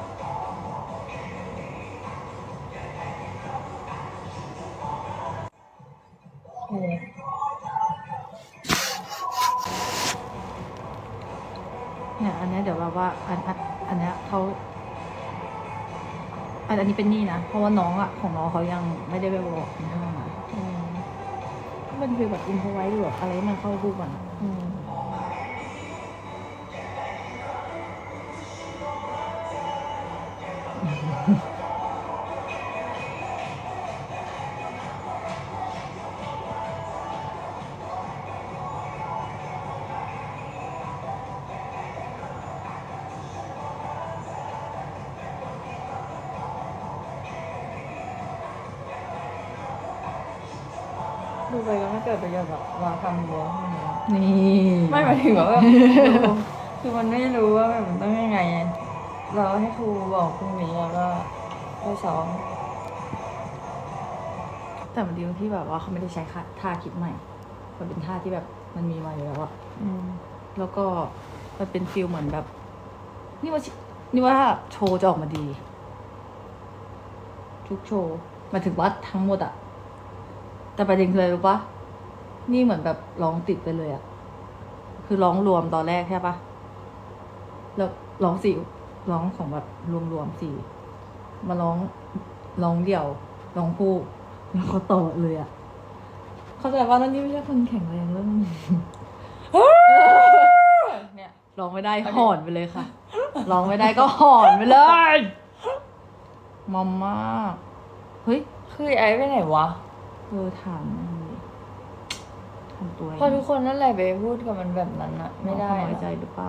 เนี่ยอันเนี้ยเดี๋ยวแบบว่าอันอันอันเนี้ยเขาอันอันนี้เป็นนี่นะเพราะว่าน้องอะของน้องเขายังไม่ได้ไปบอกในห้องอะอืมมันคือแบบอินโฟไว้หรือแบบอะไรให้มันเข้าคู่กันอะอืม ดูไปก็ไม่เกิดประโยชน์แบบมาทำเยอะขนาดนี้นี่ไม่หมายถึงว่าแบบ คือมันไม่รู้ว่าแบบมันต้องยังไงไงเราให้ครูบอกพรุ่งนี้แล้วก็ไปซ้อมแต่มันดีตรงที่แบบว่าเขาไม่ได้ใช้ท่าท่าคิดใหม่ มันเป็นท่าที่แบบมันมีมาอยู่แล้วอะอืมแล้วก็มันเป็นฟิลเหมือนแบบ นี่ว่านี่ว่าโชว์จะออกมาดี ทุกโชว์หมายถึงว่าทั้งหมดอะแต่ประเด็นคืออะไรรู้ปะนี่เหมือนแบบร้องติดไปเลยอะคือร้องรวมตอนแรกใช่ปะแล้วร้องสี่ร้องของแบบรวมๆสี่มาร้องร้องเดี่ยวร้องคู่แล้วก็ต่อเลยอะเข้าใจว่านั่นนี่ไม่ใช่คนแข็งแรงเรื่องเนี่ยร้องไม่ได้หอนไปเลยค่ะ ร้องไม่ได้ก็หอนไปเลยมอมมากเฮ้ยคือไอ้ไปไหนวะเออถามหน่อยดิทำตัวเพราะทุกคนนั่นแหละไปพูดกับมันแบบนั้นอะไม่ได้น้อยใจนะหรือเปล่า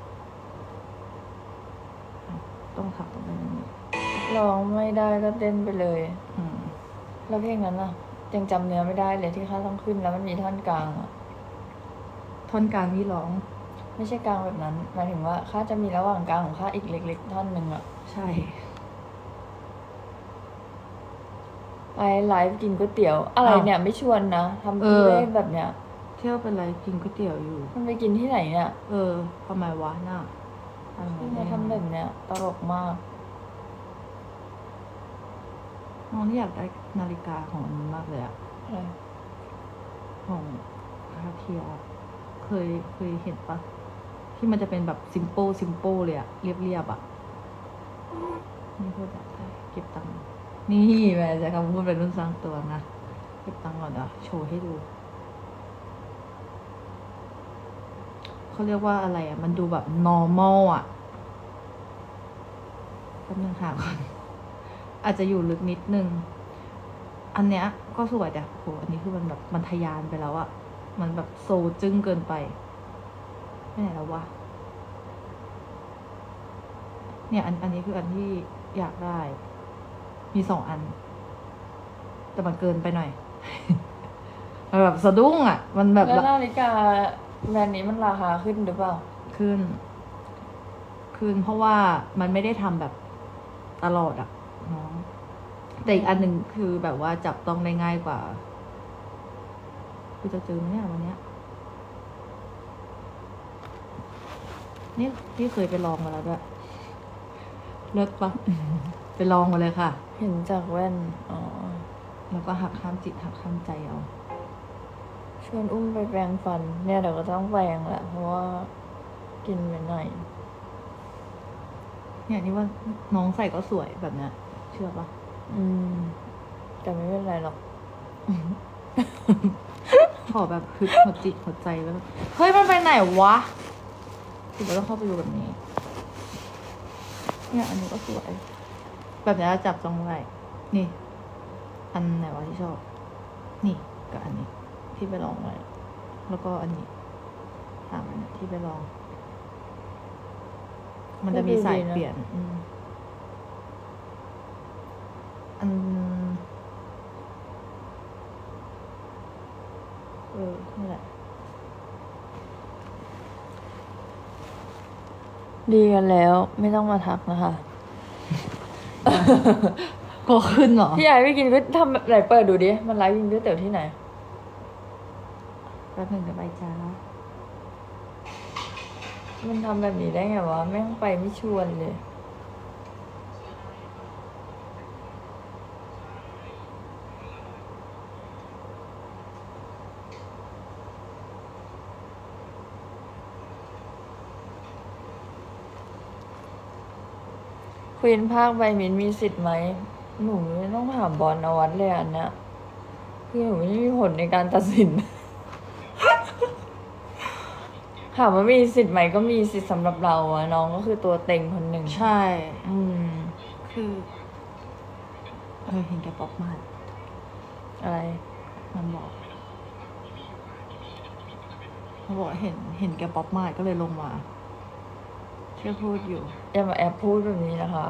ต้องถามตรงนี้ร้องไม่ได้ก็เต้นไปเลยอืมแล้วเพลงนั้นอะยังจำเนื้อไม่ได้เลยที่ข้าต้องขึ้นแล้วมันมีท่อนกลางอะท่อนกลางที่ร้องไม่ใช่กลางแบบนั้นหมายถึงว่าข้าจะมีระหว่างกลางของข้าอีกเล็กๆท่อนหนึ่งอะใช่ไปไลฟ์กินก๋วยเตี๋ยว อะไรเนี่ยไม่ชวนนะทำเอที่อเล่นแบบเนี้ยเที่ยวเป็นไรกินก๋วยเตี๋ยวอยู่มันไปกินที่ไหนเนี่ยเออทำไมวะน่ะทำไมที่มาทำแบบเนี้ยตลกมากน้องที่อยากได้นาฬิกาของอันนี้มากเลยอะอะไรของคาเทียเคยเคยเห็นปะที่มันจะเป็นแบบซิมโ l ซิมโ l เลยอะเรียบเรียบๆอะนี่พูดแบบเก็บตังค์นี่แม่จะคำพูดเป็นรุ่นสร้างตัวนะเก็บตังค์ก่อนเดี๋ยวโชว์ให้ดูเขาเรียกว่าอะไรอะมันดูแบบ normal อะแป๊บนึงหาก่อนอาจจะอยู่ลึกนิดนึง อันเนี้ยก็สวยแต่โหอันนี้คือมันแบบมันทะยานไปแล้วอะมันแบบโซจึ้งเกินไปไม่ไหนแล้ววะเนี่ยอันอันนี้คืออันที่อยากได้ มีสองอัน แต่มันเกินไปหน่อย มันแบบสะดุ้งอะมันแบบแล้วนาฬิกาแบรนด์นี้มันราคาขึ้นหรือเปล่าขึ้น ขึ้นเพราะว่ามันไม่ได้ทำแบบตลอดอะน้องแต่อีกอันหนึ่งคือแบบว่าจับต้องได้ง่ายกว่ากูจะเจอไหมเนี่ยวันเนี้ยนี่พี่เคยไปลองมาแล้วด้วยเลิศปะ ไปลองมาเลยค่ะเห็นจากแว่น อ๋อแล้วก็หักข้ามจิตหักข้ามใจเอาโชชวนอุ้มไปแปรงฟัน เนี่ยเดี๋ยวก็ต้องแปรงแหละเพราะว่ากินไปหน่อยเนี่ยนี่ว่าน้องใส่ก็สวยแบบเนี้ยเชื่อปะอืม แต่ไม่เป็นไรหรอกขอแบบฮึดหัวจิตหัวใจแล้วแบบเฮ้ยมันไปไหนวะคือเราต้องเข้าไปดูแบบนี้ เนี่ยอันนี้ก็สวย แบบนี้จับตรงไหนนี่ อันไหนวะที่ชอบ นี่กับอันนี้ ที่ไปลองไว้แล้วก็อันนี้สามอันเนี้ยที่ไปลอง มันจะมีสายเปลี่ยน อืมอันเออนี่แหละดีกันแล้ว ไม่ต้องมาทักนะคะก็ขึ้นเหรอพี่ไอไม่กินก็ทำไหนเปิดดูดิ มันไลฟ์กินก๋วยเตี๋ยวที่ไหนแป๊บหนึ่งจะไปจ้ามันทำแบบนี้ได้ไงวะ แม่งไปไม่ชวนเลย ควีนภาคใบมินมีสิทธิ์ไหม หนูไม่ต้องถามบอลนวัดเลยอันเนี้ยคือหนูไม่ได้มีผลในการตัดสิน ถามว่ามีสิทธิ์ไหมก็มีสิทธิ์สำหรับเราอะน้องก็คือตัวเต็งคนหนึ่งใช่อืมคือเออเห็นแกป๊อปมากอะไรมันบอกมันบอกเห็นเห็นแกป๊อปมากก็เลยลงมาเชื่อพูดอยู่อย่ามาแอบพูดแบบนี้นะคะ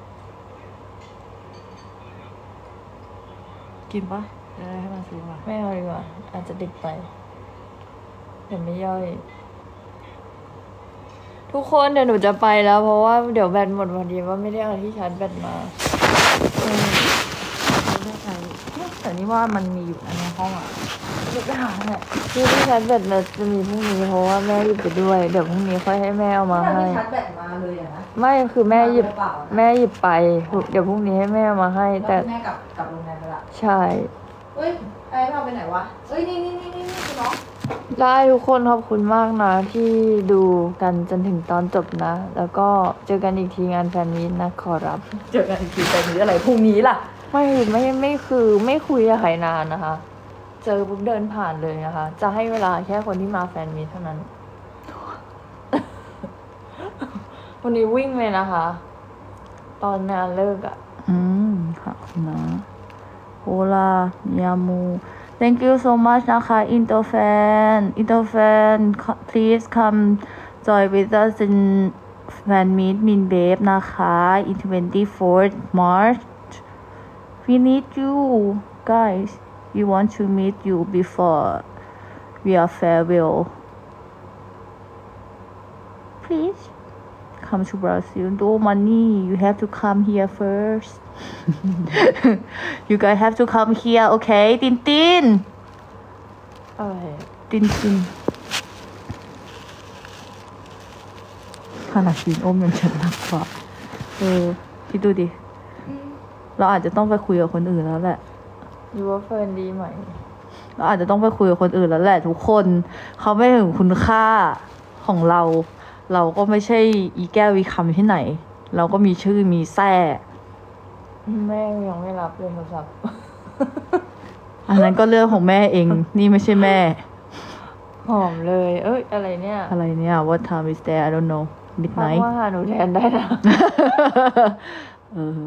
กินปะจะได้ให้มันซื้อมาไม่เอาดีกว่า อาจจะดึกไปเดี๋ยวไม่ย่อย ทุกคนเดี๋ยวหนูจะไปแล้ว เพราะว่าเดี๋ยวแบตหมดพอดีว่าไม่ได้เอาที่ชาร์จแบตมาเออไม่ได้ใช้แต่นี่ว่ามันมีอยู่นะในห้องอ่ะเดี๋ยวไปหาแหละที่ที่ชาร์จแบตเราจะมีพรุ่งนี้เพราะว่าแม่หยิบไปด้วย เดี๋ยวพรุ่งนี้ค่อยให้แม่เอามาให้ชาร์จแบตมาเลยอะนะไม่คือแม่หยิบเปล่าๆนะแม่หยิบไป เดี๋ยวพรุ่งนี้ให้แม่เอามาให้ แต่แม่กลับกลับโรงแรมไปละใช่เฮ้ยไอ้พาไปไหนวะเฮ้ยนี่นี่นี่นี่คุณน้องได้ทุกคนขอบคุณมากนะที่ดูกันจนถึงตอนจบนะ แล้วก็เจอกันอีกทีงานแฟนมีตนะขอรับเจอกันอีกทีแต่นี้อะไรพรุ่งนี้ล่ะไม่ไม่ไม่คือไม่คุยกับใครนานนะคะ เจอปุ๊บเดินผ่านเลยนะคะ จะให้เวลาแค่คนที่มาแฟนมีตเท่านั้น วันนี้วิ่งเลยนะคะ ตอนงานเลิกอะอืมค่ะคุณนะโอลายามู thank you so much นะคะ Interfan Interfan please come join with us in fan meet Min Babe นะคะ in twenty-fourth March we need you guys we want to meet you before we are farewell please come to Brazil no money you have to come here first you guys have to come here okay ตินตินอะไรตินตินขนาดกินอมยังจะหนักกว่าเออคิดดูดิ เราอาจจะต้องไปคุยกับคนอื่นแล้วแหละยูว่าแฟนดีไหมเราอาจจะต้องไปคุยกับคนอื่นแล้วแหละทุกคนเขาไม่ถึงคุณค่าของเรา เราก็ไม่ใช่อีแก้วอีคำที่ไหน เราก็มีชื่อมีแท้แม่ยังไม่รับเลยโทรศัพท์อันนั้นก็เรื่องของแม่เอง นี่ไม่ใช่แม่หอมเลย เอ้ย อะไรเนี่ยอะไรเนี่ย what time is there I don't know พัก midnight มาหาหนูแทนได้นะเออ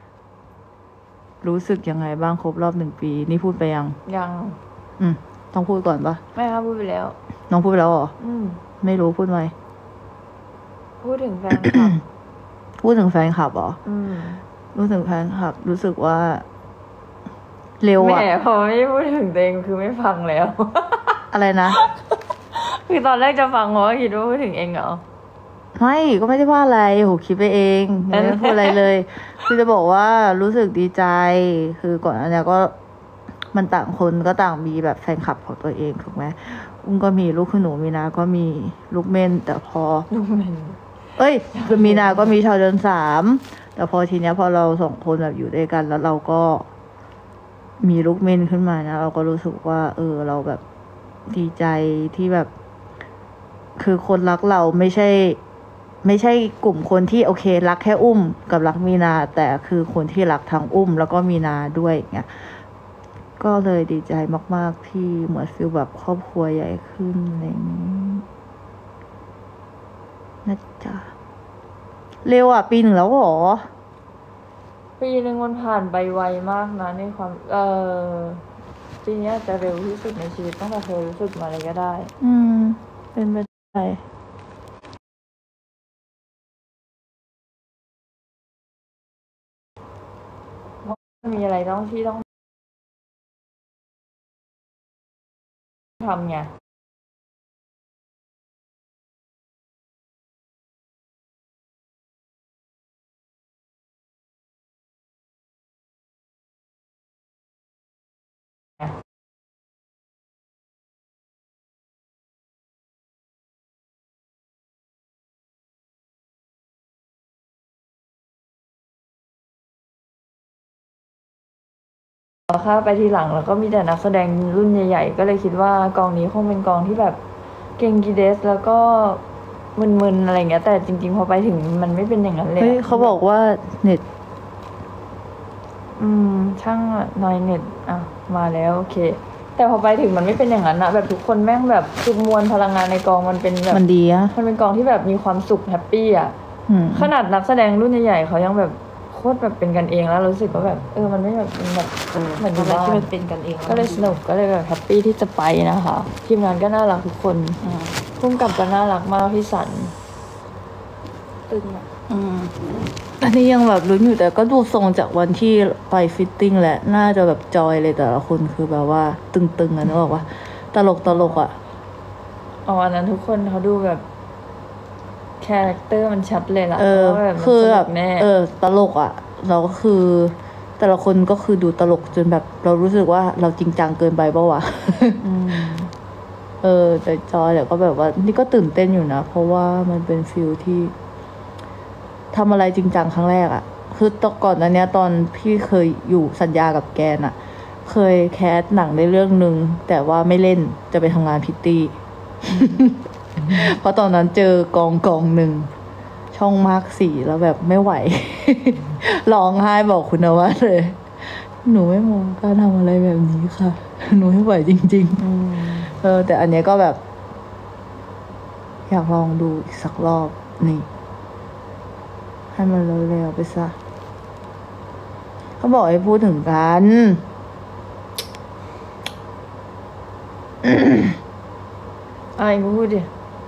รู้สึกยังไงบ้างครบรอบหนึ่งปี นี่พูดไปยังยังอืม ต้องพูดก่อนปะแม่ครับพูดไปแล้วน้องพูดไปแล้วเหรออืมไม่รู้พูดไหมพูดถึงแฟนคลับพูดถึงแฟนคลับเหรออืมรู้สึกแฟนคลับ รู้สึกว่า เร็วแหมอะพอไม่พูดถึงตัวเองคือไม่ฟังแล้วอะไรนะคือตอนแรกจะฟังเพราะว่าคิดว่าพูดถึงเองเหรอไม่ก็ไม่ได้ว่าอะไรโหคิดไปเองไม่ได้พูดอะไรเลย คือจะบอกว่ารู้สึกดีใจ คือก่อนอันเนี้ยก็มันต่างคนก็ต่างมีแบบแฟนคลับของตัวเองถูกไหมอุ้มก็มีลูกคุณหนูมีนาก็มีลูกเม่นแต่พอลูกเมนเอ้ยคือมีนาก็มีชาวเดินสามแต่พอทีเนี้ยพอเราสองคนแบบอยู่ด้วยกัน แล้วเราก็มีลูกเม่นขึ้นมานะเราก็รู้สึกว่า เออ เราแบบดีใจที่แบบ คือคนรักเราไม่ใช่ ไม่ใช่กลุ่มคนที่โอเค รักแค่อุ้มกับรักมีนา แต่คือคนที่รักทั้งอุ้มแล้วก็มีนาด้วยเงี้ยก็เลยดีใจมากๆที่เหมือนฟีลแบบครอบครัวใหญ่ขึ้นอะไรอย่างนี้นะจ๊ะเร็วอ่ะปีหนึ่งแล้วเหรอปีหนึ่งมันผ่านไปไวมากนะในความ เออปีนี้อาจจะเร็วที่สุดในชีวิตตั้งแต่เคยรู้สึกมาเลยก็ได้อืม เป็นไปได้มีอะไรต้องที่ต้องทำไง ค่าไปทีหลังแล้วก็มีแต่นักแสดงรุ่นใหญ่ๆ ก็เลยคิดว่ากองนี้คงเป็นกองที่แบบเก่งกีเดสแล้วก็มึนๆอะไรเงี้ย แต่จริงๆ พอไปถึงมันไม่เป็นอย่างนั้นเลยเฮ้ยอะเขาบอกว่าเน็ตอืม ช่างนอยเน็ตอ่ะมาแล้วโอเค แต่พอไปถึงมันไม่เป็นอย่างนั้นนะแบบทุกคนแม่งแบบคือมวลพลังงานในกองมันเป็นแบบมันดีอะมันเป็นกองที่แบบมีความสุขแฮปปี้อ่ะอืมขนาดนักแสดงรุ่นใหญ่ๆเขายังแบบโคตรแบบเป็นกันเองแล้วรู้สึกว่าแบบเออมันไม่แบบมันแบบเหมือนอยู่อะไรบ้าที่นมันเป็นกันเองก็เลยสนุกก็เลยแบบแฮปปี้ที่จะไปนะคะทีมงานก็น่ารักทุกคนพุ่มกับก็น่ารักมากพี่สันตึงอ่ะอืม อันนี้ยังแบบลุ้นอยู่แต่ก็ดูทรงจากวันที่ไปฟิตติ้งแหละ น่าจะแบบจอยเลยแต่ละคนคือแบบว่า ตึงๆอะนึกออกว่า ตลกตลกอะอ๋ออันนั้นทุกคนเขาดูแบบคาแรคเตอร์มันชัดเลยล่ะเออว่าแบบมันคือสแบนุบกแน่เออ ตลกอะเราก็คือ แต่ละคนก็คือดูตลกจนแบบ เรารู้สึกว่าเราจริงจังเกินไปเปล่าวะมเออแต่จอยแต่ก็แบบว่า นี่ก็ตื่นเต้นอยู่นะ เพราะว่ามันเป็นฟิลที่ทำอะไรจริงจังครั้งแรกอะคือตอนก่อนอันเนี้ยตอนพี่เคยอยู่สัญญากับแกนอะเคยแคสหนังในเรื่องหนึ่งแต่ว่าไม่เล่นจะไปทำงานพิตตี้ เพราะตอนนั้นเจอกองกองหนึ่งช่องมาร์คสี่แล้วแบบไม่ไหว ร้องไห้บอกคุณนวัดเลย หนูไม่มองการทำอะไรแบบนี้ค่ะ หนูไม่ไหวจริง ๆ เออ แต่อันเนี้ยก็แบบ อยากลองดูอีกสักรอบนี่ ให้มันเร็วๆไปซะเขาบอกให้พูดถึงกันไอ้กูพูดดิ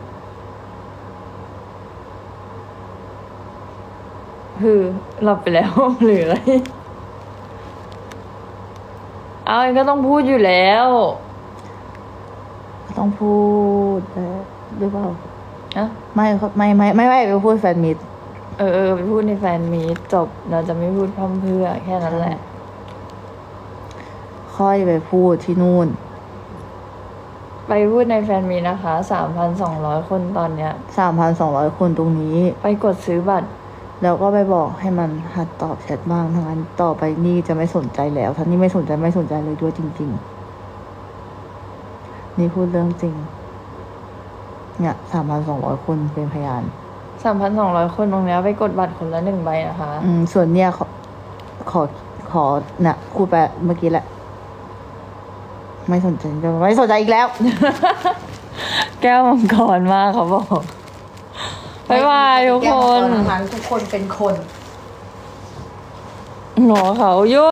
คือหลับไปแล้ว หรืออะไรเอาไอ้ก็ต้องพูดอยู่แล้วต้องพูดแต่หรือเปล่าอะไม่ไม่ไม่ไม่ไม่ไปพูดแฟนมิตเออเออไปพูดในแฟนมีตจบเราจะไม่พูดพร่ำเพรื่อแค่นั้นแหละค่อยไปพูดที่นู่นไปพูดในแฟนมีตนะคะสามพันสองร้อยคนตอนเนี้ยสามพันสองร้อยคนตรงนี้ไปกดซื้อบัตรแล้วก็ไปบอกให้มันหัดตอบแชทบ้างทั้งนั้นต่อไปนี่จะไม่สนใจแล้วทั้งนี้ไม่สนใจไม่สนใจเลยด้วยจริง ๆ นี่พูดเรื่องจริง เนี่ยสามพันสองร้อยคนเป็นพยานสามพันสองร้อยคนตรงเนี้ยไปกดบัตรคนละหนึ่งใบนะคะอืม ส่วนเนี่ยขอ ขอ ขอเนี่ยพูดไปเมื่อกี้แหละ ไม่สนใจจะไม่สนใจอีกแล้วแก้วมังกรมากเขาบอกบ๊ายบายทุกคนทุกคนเป็นคนหงอเขาโย